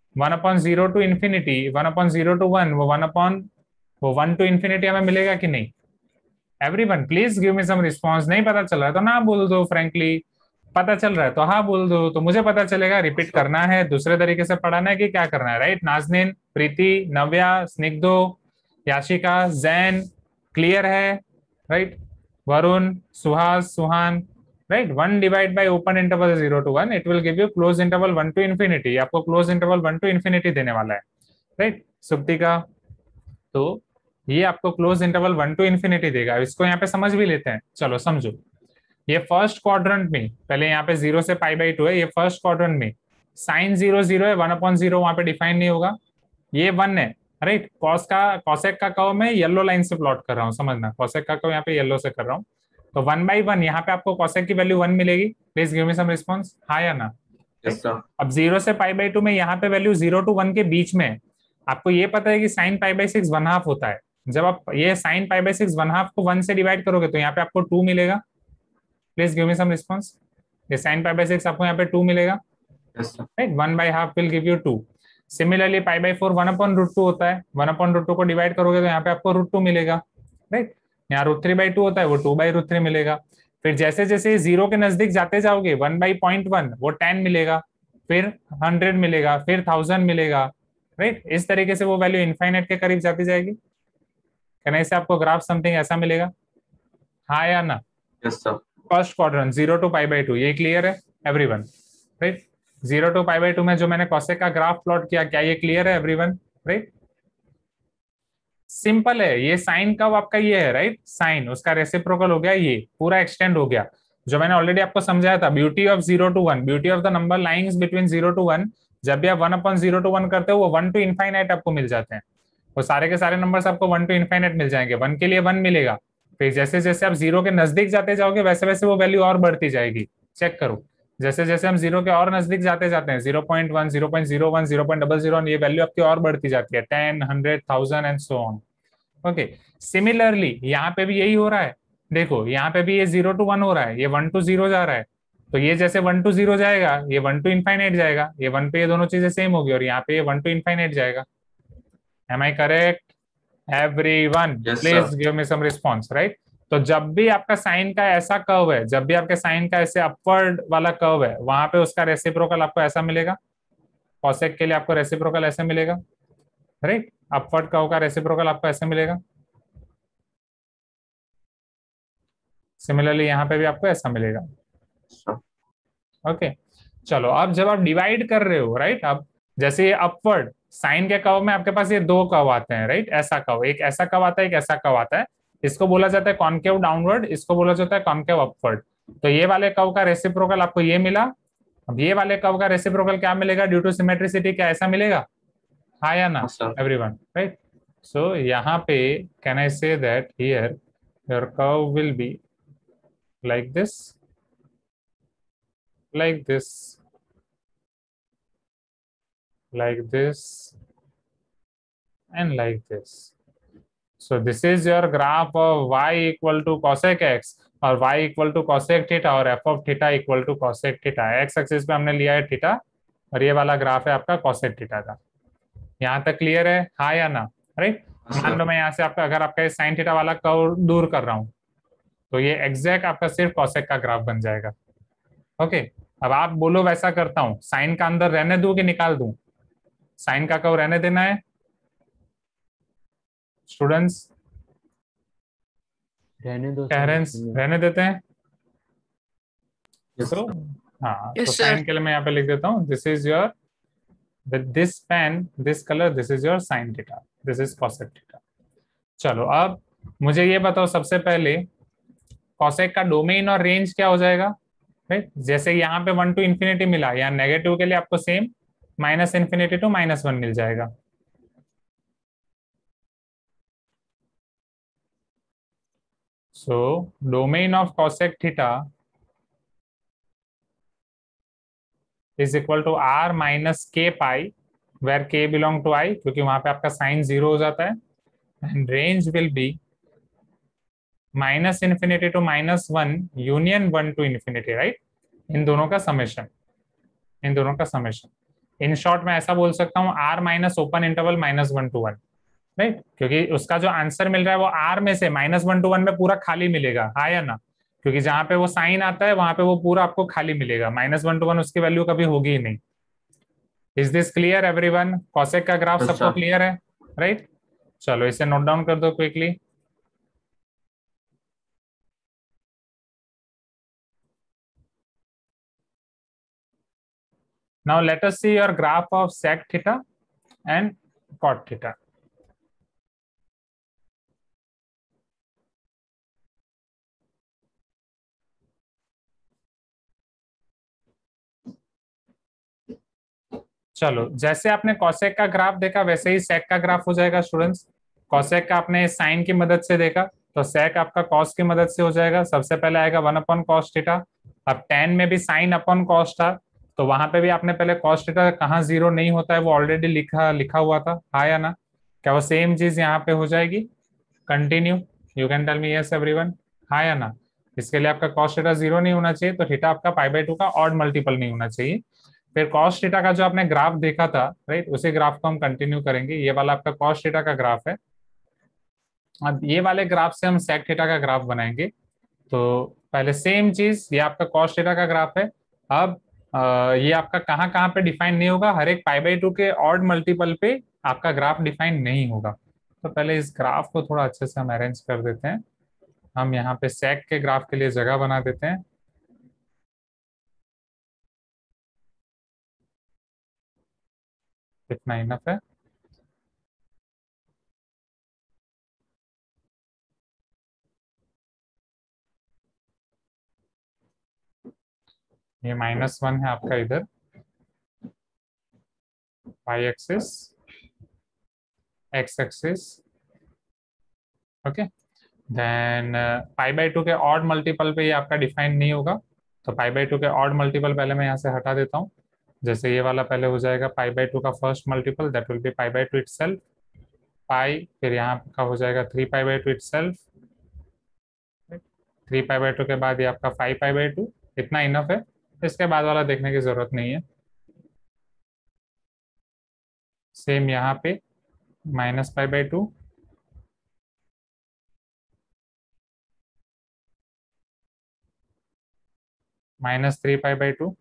1/0 to infinity, 1/0/1, वो 1 to infinity हमें मिलेगा कि नहीं? Everyone please give me some response. नहीं पता चल रहा है तो ना बोल दो, फ्रेंकली। पता चल रहा है तो हाँ बोल दो, तो मुझे पता चलेगा रिपीट करना है, दूसरे तरीके से पढ़ाना है कि क्या करना है, राइट। नाजनीन, प्रीति, नव्या, स्निग्धो, याशिका, जैन, क्लियर है, right. Varun, Suhas, Suhan, right. 1 divide by open interval 0 to 1, it will give you close interval 1 to infinity। आपको क्लोज इंटरवल 1 to infinity देने वाला है, राइट। सुप्तिका, तो ये आपको क्लोज इंटरवल 1 to infinity देगा। इसको यहाँ पे समझ भी लेते हैं, चलो समझो। ये फर्स्ट क्वाड्रेंट में, पहले यहाँ पे 0 से π/2 है, ये फर्स्ट क्वाड्रेंट में साइन 0 0 है, 1/0 वहां पे डिफाइन नहीं होगा, ये 1 है, राइट। कॉसेक का कर्व मैं येलो लाइन से प्लॉट कर रहा हूँ, समझना, कॉसेक का कर्व यहाँ पे येलो से कर रहा हूँ। तो 1/1 यहाँ पे आपको कॉसेक की वैल्यू 1 मिलेगी। Please give me some response, हाँ या ना? अब 0 से π/2 में यहाँ पे वैल्यू 0 to 1 के बीच में, आपको ये पता है कि साइन π/6 1/2 होता है। जब आप ये साइन π/6 1/2 को 1 से डिवाइड करोगे तो यहाँ पे आपको 2 मिलेगा। Please give me some response. ये साइन π/6 आपको यहाँ पे 2 मिलेगा, right. 1/2 will give you 2। Similarly π/4 1/√2 होता है, 1/√2 को डिवाइड करोगे तो यहाँ पे आपको √2 मिलेगा, राइट। यहाँ √3/2 होता है, वो 2/√3 मिलेगा। फिर जैसे जैसे 0 के नजदीक जाते जाओगे 1/0.1 वो 10 मिलेगा, फिर 100 मिलेगा, फिर 1000 मिलेगा, राइट। इस तरीके से वो वैल्यू इनफाइनाइट के करीब जाती जाएगी। कहने से आपको ग्राफ समथिंग ऐसा मिलेगा, हाँ या ना? Yes sir. First quadrant 0 to π/2, ये क्लियर है एवरीवन, राइट। 0 to π/2 में जो मैंने कॉसेक का ग्राफ प्लॉट किया, क्या ये क्लियर है एवरीवन? राइट, सिंपल है। ये साइन कब आपका ये है, राइट, साइन उसका रेसिप्रोकल हो गया, ये पूरा एक्सटेंड हो गया, जो मैंने ऑलरेडी आपको समझाया था। Beauty of 0 to 1, beauty of the number lines between 0 to 1, जब भी आप 1/0 to 1 करते हो वो 1 to इनफाइनाइट आपको मिल जाते हैं। वो सारे के सारे नंबर्स आपको 1 to इनफाइनाइट मिल जाएंगे। 1 के लिए 1 मिलेगा, फिर जैसे जैसे आप 0 के नजदीक जाते जाओगे वैसे वैसे वो वैल्यू और बढ़ती जाएगी। चेक करो, जैसे जैसे हम जीरो के और नजदीक जाते जाते हैं 0.1 0.01 0.00 ये वैल्यू आपकी और बढ़ती जाती है 10 100 1000 and so on. Okay, similarly यहाँ पे भी यही हो रहा है। देखो यहाँ पे भी ये 0 to 1 हो रहा है, ये 1 to 0 जा रहा है। तो ये जैसे 1 to 0 जाएगा, ये 1 to इनफाइनाइट जाएगा, ये 1 पे ये दोनों चीजें सेम होगी, और यहाँ पे ये 1 to इनफाइनाइट जाएगा। Am I correct? Everyone Yes, sir. Please give me some response, right? तो जब भी आपका साइन का ऐसा कर्व है, जब भी आपके साइन का ऐसे अपवर्ड वाला कर्व है, वहां पे उसका रेसिप्रोकल आपको ऐसा मिलेगा। कॉसेक के लिए आपको रेसिप्रोकल ऐसे मिलेगा, राइट? अपवर्ड कर्व का रेसिप्रोकल आपको ऐसे मिलेगा। सिमिलरली यहाँ पे भी आपको ऐसा मिलेगा। ओके, चलो अब जब आप डिवाइड कर रहे हो, राइट, अब जैसे ये अपवर्ड साइन के कर्व में आपके पास ये दो कर्व आते हैं, राइट? ऐसा कर्व, एक ऐसा कर्व आता है, एक ऐसा कर्व आता है। इसको बोला जाता है कॉनकेव डाउनवर्ड, इसको बोला जाता है कॉनकेव अपवर्ड। तो ये वाले कर्व का रेसिप्रोकल आपको ये मिला। अब ये वाले कर्व का रेसिप्रोकल क्या मिलेगा ड्यू टू सिमेट्रिसिटी? क्या ऐसा मिलेगा? हाँ या ना एवरीवन, राइट? सो यहाँ पे can I say that here your curve will be like this, like this, like this, and like this. So this is your graph of y equal to cosec x और y equal to cosec theta और f of theta equal to cosec theta। x axis पे हमने लिया है theta और ये वाला graph है आपका cosec थीटा का। यहाँ तक क्लियर है? हाँ या ना? राइट? मान लो मैं यहाँ से आपका, अगर आपका साइन थीटा वाला कर्व दूर कर रहा हूँ, तो ये एग्जैक्ट आपका सिर्फ कॉसेक का ग्राफ बन जाएगा। ओके, अब आप बोलो वैसा करता हूं, साइन का अंदर रहने दूं कि निकाल दूं? साइन का कर्व रहने देना है स्टूडेंट्स? रहने दो, पेरेंट्स रहने देते हैं? Yes, तो हाँ, Yes, तो sir. साइन के लिए मैं यहाँ पे लिख देता हूँ, this is your with this pen this colour, this is your sine theta, this is cosec theta. चलो अब मुझे ये बताओ सबसे पहले कॉसेक का डोमेन और रेंज क्या हो जाएगा, राइट? जैसे यहाँ पे 1 to इन्फिनिटी मिला, यहाँ नेगेटिव के लिए आपको सेम -∞ to -1 मिल जाएगा। So domain of cosec theta is equal to r minus k pi, where k belong to i, क्योंकि वहां पे आपका साइन 0 हो जाता है। And range will be -∞ to -1 union 1 to infinity, right? इन दोनों का समेशन, इन दोनों का समेशन। इन शॉर्ट में ऐसा बोल सकता हूँ r minus open interval -1 to 1, right? क्योंकि उसका जो आंसर मिल रहा है वो r में से -1 to 1 में पूरा खाली मिलेगा, हाँ या ना? क्योंकि जहां पे वो साइन आता है वहां पे वो पूरा आपको खाली मिलेगा, -1 to 1 उसकी वैल्यू कभी होगी ही नहीं। Is this clear everyone? Cosec का ग्राफ सबको क्लियर है, राइट? चलो इसे नोट डाउन कर दो quickly. Now let us see your graph of sec theta and cot theta. चलो जैसे आपने कॉसेक का ग्राफ देखा वैसे ही सेक का ग्राफ हो जाएगा स्टूडेंट्स। कॉसेक का आपने साइन की मदद से देखा, तो सेक आपका कॉस की मदद से हो जाएगा। सबसे पहले आएगा 1/cos थीटा। अब tan में भी साइन अपॉन कॉस था, तो वहां पे भी आपने पहले कॉस थीटा कहाँ 0 नहीं होता है वो ऑलरेडी लिखा हुआ था, हाँ या ना? क्या वो सेम चीज यहाँ पे हो जाएगी? Continue, you can tell me yes everyone, हाँ या ना? इसके लिए आपका कॉस थीटा 0 नहीं होना चाहिए, तो थीटा आपका π/2 का ऑड मल्टीपल नहीं होना चाहिए। फिर कॉस थीटा का जो आपने ग्राफ देखा था, राइट, उसी ग्राफ को हम कंटिन्यू करेंगे। ये वाला आपका कॉस थीटा का ग्राफ है। अब ये वाले ग्राफ से हम सेक थीटा का ग्राफ बनाएंगे। तो पहले सेम चीज, ये आपका कॉस थीटा का ग्राफ है। अब ये आपका कहाँ कहाँ पे डिफाइन नहीं होगा, हर एक π/2 के ऑड मल्टीपल पे आपका ग्राफ डिफाइन नहीं होगा। तो पहले इस ग्राफ को थोड़ा अच्छे से हम अरेंज कर देते हैं। हम यहाँ पे सेक के ग्राफ के लिए जगह बना देते हैं। इतना इनफ है। ये -1 है आपका इधर y axis, x axis, okay. Then π/2 के ऑड मल्टीपल पे ये आपका डिफाइन नहीं होगा, तो पाई बाई टू के ऑड मल्टीपल पहले मैं यहाँ से हटा देता हूँ। जैसे ये वाला पहले हो जाएगा पाई बाई टू का first multiple, that will be pi by two itself, pi, फिर यहाँ का हो जाएगा 3 pi by two itself, 3 pi by two के बाद ये आपका 5 पाई बाई टू, इतना इनफ है, इसके बाद वाला देखने की जरूरत नहीं है। सेम यहाँ पे minus pi by two, minus 3 pi by two,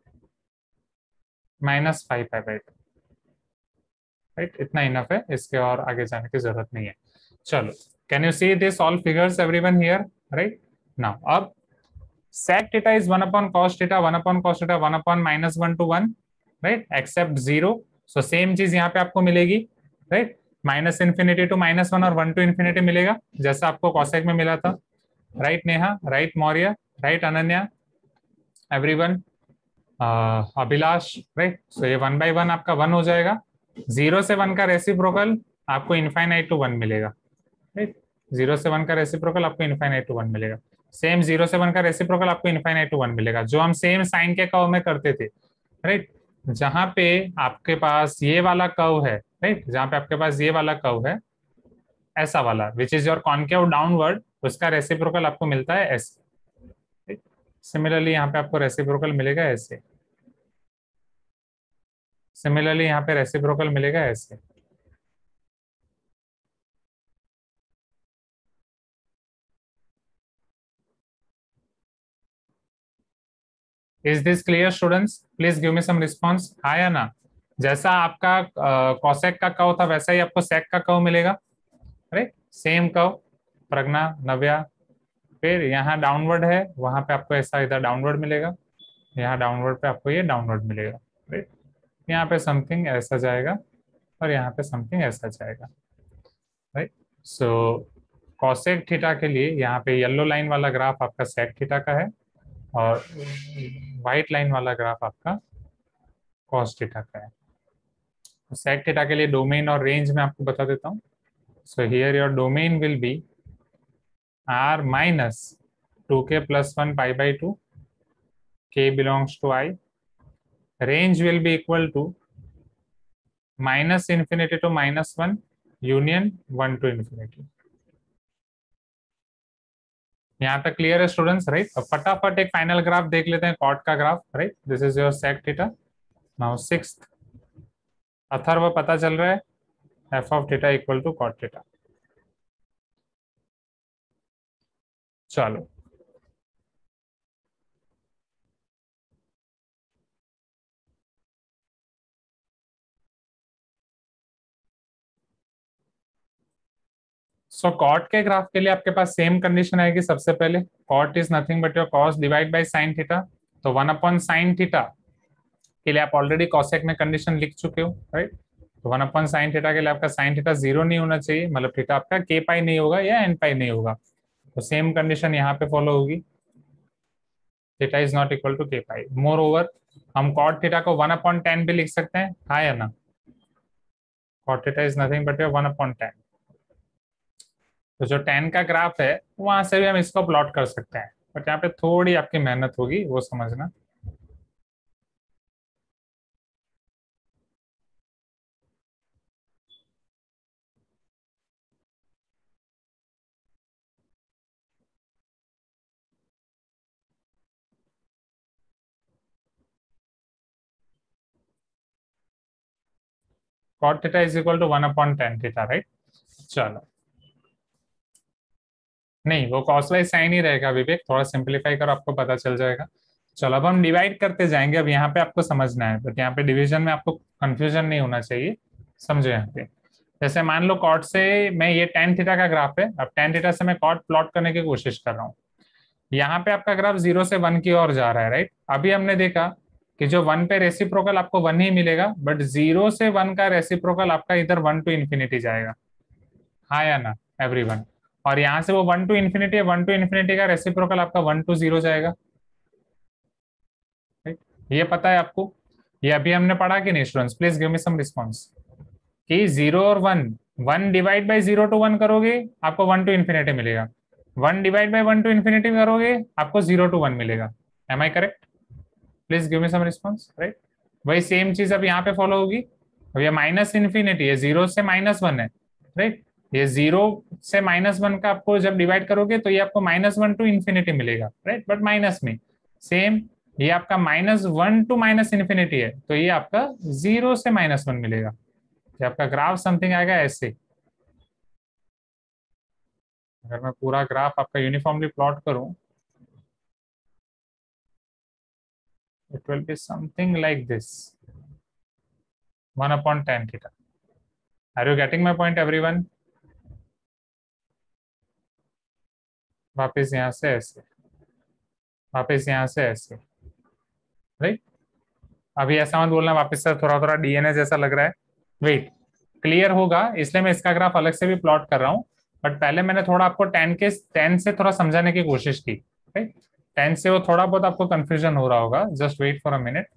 minus 5 pi by two, right, इतना इनफ है, इसके और आगे जाने की जरूरत नहीं है। चलो, can you see this all figures everyone here, right? Now अब sec theta is 1 upon cos theta, 1 upon cos theta, 1 upon minus 1 to 1, right, except 0. So same चीज यहाँ पे आपको मिलेगी, right, minus infinity to minus 1 और 1 to infinity मिलेगा, जैसा आपको cosec में मिला था, right Neha, right Maurya, right Ananya, everyone, Abhilash, right. So ये 1 by 1 आपका 1 हो जाएगा, 0 से 1 का रेसिप्रोकल आपको इनफाइनाइट टू 1 मिलेगा, राइट, 0 से 1 का रेसिप्रोकल आपको इनफाइनाइट टू 1 मिलेगा। सेम 0 से 1 का रेसिप्रोकल आपको इनफाइनाइट टू 1 मिलेगा, जो हम सेम साइन के कर्व में करते थे, राइट, जहां पे आपके पास ये वाला कर्व है, राइट, जहां पे आपके पास ये वाला कर्व है, ऐसा वाला, which is your concave downward, उसका रेसिप्रोकल आपको मिलता है ऐसे। सिमिलरली यहाँ पे आपको रेसिप्रोकल मिलेगा ऐसे, सिमिलरली यहाँ पे रेसिप्रोकल मिलेगा ऐसे। Is this clear students? Please give me some response, हाँ या ना? जैसा आपका कॉसेक का कर्व था वैसा ही आपको सेक का कर्व मिलेगा, right, same curve, Pragya, Navya. फिर यहाँ डाउनवर्ड है, वहां पे आपको ऐसा इधर डाउनवर्ड मिलेगा, यहाँ डाउनवर्ड पे आपको ये डाउनवर्ड मिलेगा, राइट, यहाँ पे समथिंग ऐसा जाएगा और यहाँ पे समथिंग ऐसा जाएगा, राइट। सो कॉसेक थीटा के लिए यहाँ पे येलो लाइन वाला ग्राफ आपका सेक थीटा का है और व्हाइट लाइन वाला ग्राफ आपका कॉस थीटा का है। सेक थीटा के लिए डोमेन और रेंज में आपको बता देता हूँ। So here your domain will be r minus 2k plus 1 pi by 2, k belongs to I, range will be equal to minus infinity to minus 1 union 1 to infinity। यहाँ तक क्लियर है students, right? अब फटाफट एक final graph देख लेते हैं, cot का graph, right, this is your sec theta. Now sixth Atharva पता चल रहा है, F of theta equal to cot theta. चलो, सो कॉट के ग्राफ के लिए आपके पास सेम कंडीशन आएगी। सबसे पहले cot is nothing but your cos divide by sine theta, तो 1 अपॉन साइन थीटा के लिए आप ऑलरेडी कॉसेक में कंडीशन लिख चुके हो, राइट। तो 1 अपॉन साइन थीटा के लिए आपका साइन थीटा 0 नहीं होना चाहिए, मतलब थीटा आपका के पाई नहीं होगा या एन पाई नहीं होगा, तो सेम कंडीशन यहाँ पे फॉलो होगी, theta is not equal to k pi. Moreover हम कॉट थीटा को 1 अपॉन 10 भी लिख सकते हैं, हाँ या ना? Cot theta is nothing but your 1 upon 10, तो जो 10 का ग्राफ है वहां से भी हम इसको प्लॉट कर सकते हैं, बट यहाँ पे थोड़ी आपकी मेहनत होगी, वो समझना। Cot theta is equal to 1 upon 10 theta, right. चलो, नहीं, वो कॉस वाइज साइन ही रहेगा विवेक, थोड़ा सिंप्लीफाई करो आपको पता चल जाएगा। चलो, अब हम डिवाइड करते जाएंगे, अब यहाँ पे आपको समझना है, बट यहाँ पे डिवीजन में आपको कंफ्यूजन नहीं होना चाहिए, समझो। यहाँ पे जैसे मान लो कॉट से मैं ये tan थीटा का ग्राफ है, अब tan थीटा से मैं कॉट प्लॉट करने की कोशिश कर रहा हूँ। यहाँ पे आपका ग्राफ 0 से 1 की ओर जा रहा है, राइट। अभी हमने देखा कि जो 1 पे रेसिप्रोकल आपको 1 ही मिलेगा, बट 0 से 1 का रेसिप्रोकल आपका इधर 1 टू इन्फिनिटी जाएगा, हाँ या ना एवरीवन? और यहाँ से वो 1 टू इन्फिनिटी है, 1 टू इन्फिनिटी का रेसिप्रोकल आपका 1 टू 0 जाएगा, राइट। ये पता है आपको? ये अभी हमने पढ़ा कि नहीं students? Please give me some response कि 0 और 1, 1 डिवाइड बाई 0 टू 1 करोगे आपको 1 टू इन्फिनिटी मिलेगा, 1 डिवाइड बाई 1 टू इन्फिनिटी करोगे आपको 0 टू 1 मिलेगा, am I correct? Please give me some response, right? वही सेम चीज अब यहाँ पे फॉलो होगी। अब ये माइनस इन्फिनिटी है, जीरो से -1 है, राइट? ये जीरो से -1 का आपको जब डिवाइड करोगे तो ये आपको -1 टू इन्फिनिटी मिलेगा, राइट? बट माइनस में सेम, ये आपका -1 टू माइनस इन्फिनिटी है, तो ये आपका 0 से -1 मिलेगा। ये आपका ग्राफ समथिंग आएगा ऐसे। अगर मैं पूरा ग्राफ आपका यूनिफॉर्मली प्लॉट करूं, it will be something like this, 1/tan theta. Are you getting my point everyone? वापस यहाँ से ऐसे, वापस यहाँ से ऐसे, राइट? अभी ऐसा मत बोलना वापस से थोड़ा थोड़ा डीएनए जैसा लग रहा है। वेट, क्लियर होगा इसलिए मैं इसका ग्राफ अलग से भी प्लॉट कर रहा हूँ, बट पहले मैंने थोड़ा आपको टेन से थोड़ा समझाने की कोशिश की, राइट? 10 से वो थोड़ा बहुत आपको कंफ्यूजन हो रहा होगा, just wait for a minute.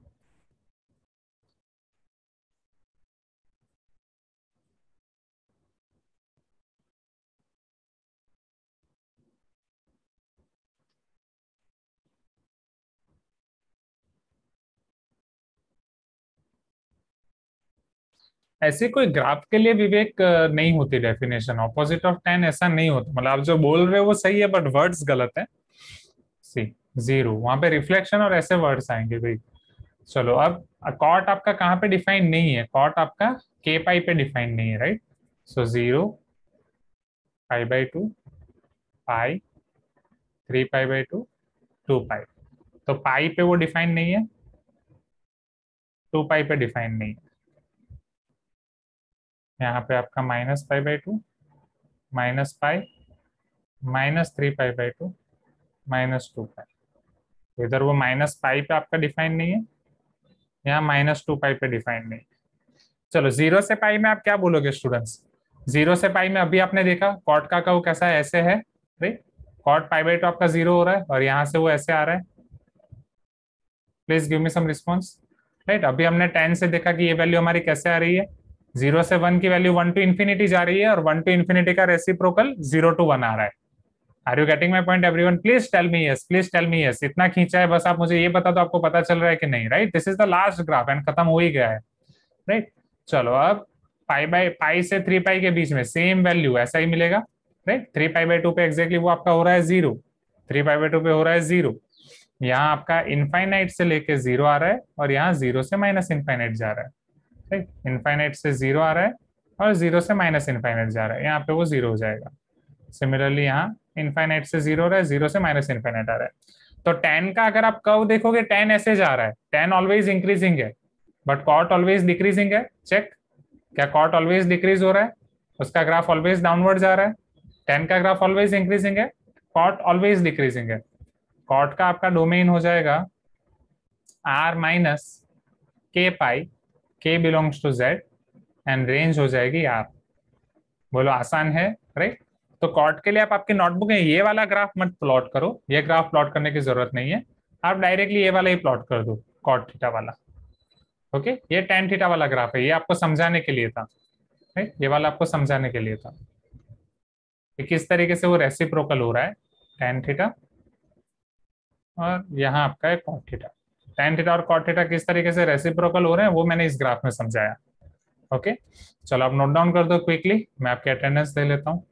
ऐसे कोई ग्राफ के लिए विवेक नहीं होती डेफिनेशन, ऑपोजिट ऑफ टेन ऐसा नहीं होता। मतलब आप जो बोल रहे हो वो सही है बट वर्ड्स गलत है। सी, जीरो वहां पे रिफ्लेक्शन और ऐसे वर्ड्स आएंगे भाई। चलो अब कॉट आपका कहाँ पे डिफाइन नहीं है? कॉट आपका के पाई पे डिफाइन नहीं है, राइट? सो 0, π/2, पाई, 3π/2, 2π। तो पाई पे वो डिफाइन नहीं है, 2π पे डिफाइन नहीं है। यहाँ पे आपका -π/2, -π, -3π/2, -2π। तो इधर वो -π पे आपका डिफाइन नहीं है, यहाँ -2π पे डिफाइन नहीं है। चलो 0 से पाई में आप क्या बोलोगे स्टूडेंट्स? 0 से पाई में अभी आपने देखा कॉट का कर्व कैसा है, ऐसे है, राइट? कॉट π/2 आपका 0 हो रहा है और यहाँ से वो ऐसे आ रहा है। Please give me some response, right? अभी हमने 10 से देखा कि ये वैल्यू हमारी कैसे आ रही है, 0 से 1 की वैल्यू 1 टू इन्फिनिटी जा रही है और 1 टू इन्फिनिटी का रेसिप्रोकल 0 to 1 आ रहा है। Are you getting my point everyone? Please tell me yes, please tell me yes. इतना खींचा है बस, आप मुझे ये बता दो आपको पता चल रहा है कि नहीं, right? This is the last graph and खत्म हो ही गया है, राइट? चलो अब पाई से 3π के बीच में सेम वैल्यू ऐसा ही मिलेगा, राइट? 3π/2 पे एग्जैक्टली वो आपका हो रहा है 0, 3π/2 पे हो रहा है 0। यहाँ आपका इनफाइनाइट से लेके 0 आ रहा है और यहाँ 0 से -इनफाइनाइट जा रहा है, राइट? इनफाइनाइट से 0 आ रहा है और 0 से -इनफाइनाइट जा रहा है, यहाँ पे वो 0 हो जाएगा। सिमिलरली यहाँ इनफाइनाइट से 0 हो रहा है, 0 से -इनफाइनाइट आ रहा है। तो tan का अगर आप कर्व देखोगे, tan ऐसे जा रहा है, tan ऑलवेज इंक्रीजिंग है बट कॉट ऑलवेज डिक्रीजिंग है। चेक, क्या कॉट ऑलवेज डिक्रीज हो रहा है? उसका ग्राफ ऑलवेज डाउनवर्ड जा रहा है। tan का ग्राफ ऑलवेज इंक्रीजिंग है, कॉट ऑलवेज डिक्रीजिंग है। कॉट का आपका डोमेन हो जाएगा r minus k pi, k belongs to z and range हो जाएगी r। बोलो आसान है, राइट? तो कॉट के लिए आप आपकी नोटबुक में ये वाला ग्राफ मत प्लॉट करो, ये ग्राफ प्लॉट करने की जरूरत नहीं है, आप डायरेक्टली ये वाला ही प्लॉट कर दो, कॉट थीटा वाला। ओके, ये tan थीटा वाला ग्राफ है, ये आपको समझाने के लिए था, राइट? ये वाला आपको समझाने के लिए था कि किस तरीके से वो रेसिप्रोकल हो रहा है, tan थीटा और यहाँ आपका है कॉट थीटा। tan थीटा और कॉट थीटा किस तरीके से रेसिप्रोकल हो रहे हैं वो मैंने इस ग्राफ में समझाया। ओके, चलो आप नोट डाउन कर दो क्विकली, मैं आपकी अटेंडेंस दे लेता हूँ।